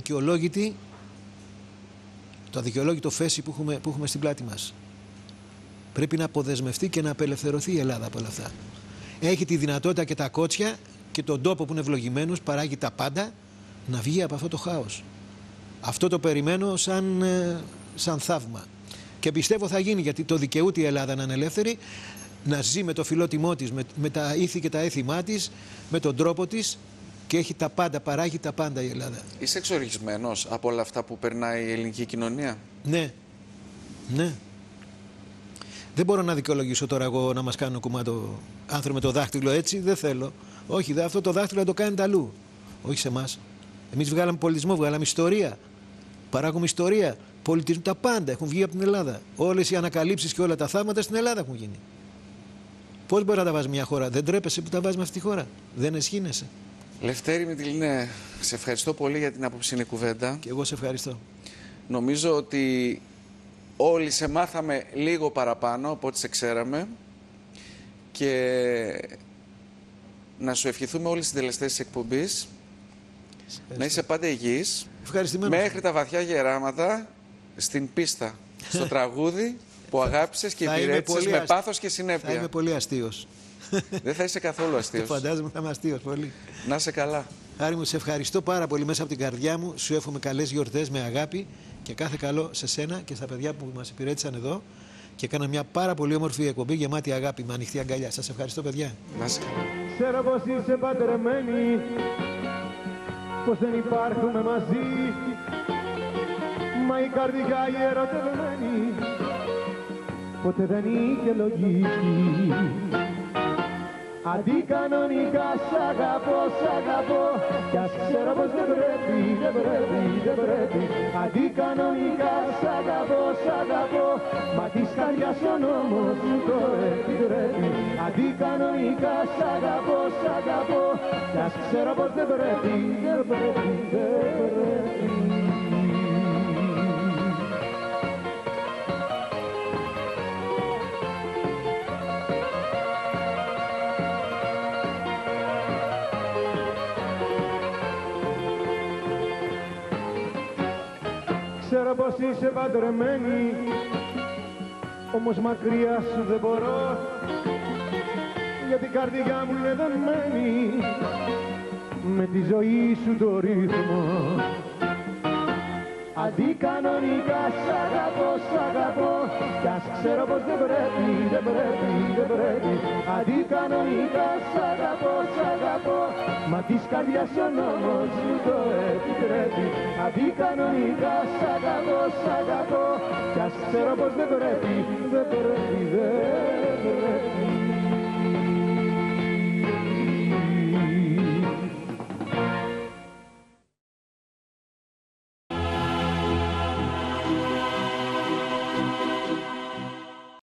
το αδικαιολόγητο φέση που έχουμε στην πλάτη μας. Πρέπει να αποδεσμευτεί και να απελευθερωθεί η Ελλάδα από όλα αυτά. Έχει τη δυνατότητα και τα κότσια και τον τόπο που είναι ευλογημένος, παράγει τα πάντα, να βγει από αυτό το χάος. Αυτό το περιμένω σαν θαύμα. Και πιστεύω θα γίνει, γιατί το δικαιούται η Ελλάδα να είναι ελεύθερη, να ζει με το φιλότιμό της, με τα ήθη και τα έθιμά της, με τον τρόπο της, και έχει τα πάντα, παράγει τα πάντα η Ελλάδα. Είσαι εξοργισμένος από όλα αυτά που περνάει η ελληνική κοινωνία? Ναι. Ναι. Δεν μπορώ να δικαιολογήσω τώρα εγώ να μας κάνουν κουμάντο άνθρωπο με το δάχτυλο έτσι, δεν θέλω. Όχι, αυτό το δάχτυλο να το κάνετε αλλού. Όχι σε εμάς. Εμείς βγάλαμε πολιτισμό, βγάλαμε ιστορία. Παράγουμε ιστορία, πολιτισμό, τα πάντα έχουν βγει από την Ελλάδα. Όλες οι ανακαλύψεις και όλα τα θαύματα στην Ελλάδα έχουν γίνει. Πώς μπορεί να τα βάζει μια χώρα? Δεν τρέπεσαι που τα βάζει με αυτή τη χώρα? Δεν εσχύνεσαι? Λευτέρη Μητυλινέ, σε ευχαριστώ πολύ για την απόψινή κουβέντα. Και εγώ σε ευχαριστώ. Νομίζω ότι όλοι σε μάθαμε λίγο παραπάνω από ό,τι σε ξέραμε και να σου ευχηθούμε όλοι οι συντελεστές της εκπομπής να είσαι πάντα υγιής, μέχρι τα βαθιά γεράματα στην πίστα, στο τραγούδι που αγάπησες και υπηρέτησες με πάθος και συνέπεια. Θα είμαι πολύ αστείος. Δεν θα είσαι καθόλου αστείος. Φαντάζομαι θα είμαι αστείος πολύ. Να είσαι καλά. Χάρη μου, σε ευχαριστώ πάρα πολύ μέσα από την καρδιά μου. Σου εύχομαι καλές γιορτές με αγάπη και κάθε καλό σε σένα και στα παιδιά που μας υπηρέτησαν εδώ. Και έκανα μια πάρα πολύ όμορφη εκπομπή γεμάτη αγάπη με ανοιχτή αγκαλιά. Σας ευχαριστώ, παιδιά. Να είσαι καλά. Ξέρω πως είσαι παντρεμένη, πως δεν υπάρχουμε μαζί, μα η καρδιά η ερωτευμένη ποτέ δεν είχε λογική. Αντί κανονικά σ' αγαπώ, κι ας ξέρω πως δεν πρέπει. Αντί κανονικά σ' αγαπώ, μα της καρδιάς ο νόμος μου το επιτρέπει. Αντί κανονικά σ' αγαπώ, κι ας ξέρω πως δεν πρέπει. Ξέρω πως είσαι παντρεμένη, όμως μακριά σου δεν μπορώ, γιατί η καρδιά μου είναι δεμένη με τη ζωή σου το ρύθμο. Αντί κανονικά σ' αγαπώ, κι ας ξέρω πως δεν πρέπει. Αντί κανονικά σ' αγαπώ, μα της καρδιάς ο νόμος μου το επιτρέπει. Αντί κανονικά σ' αγαπώ, κι ας ξέρω πως δεν πρέπει.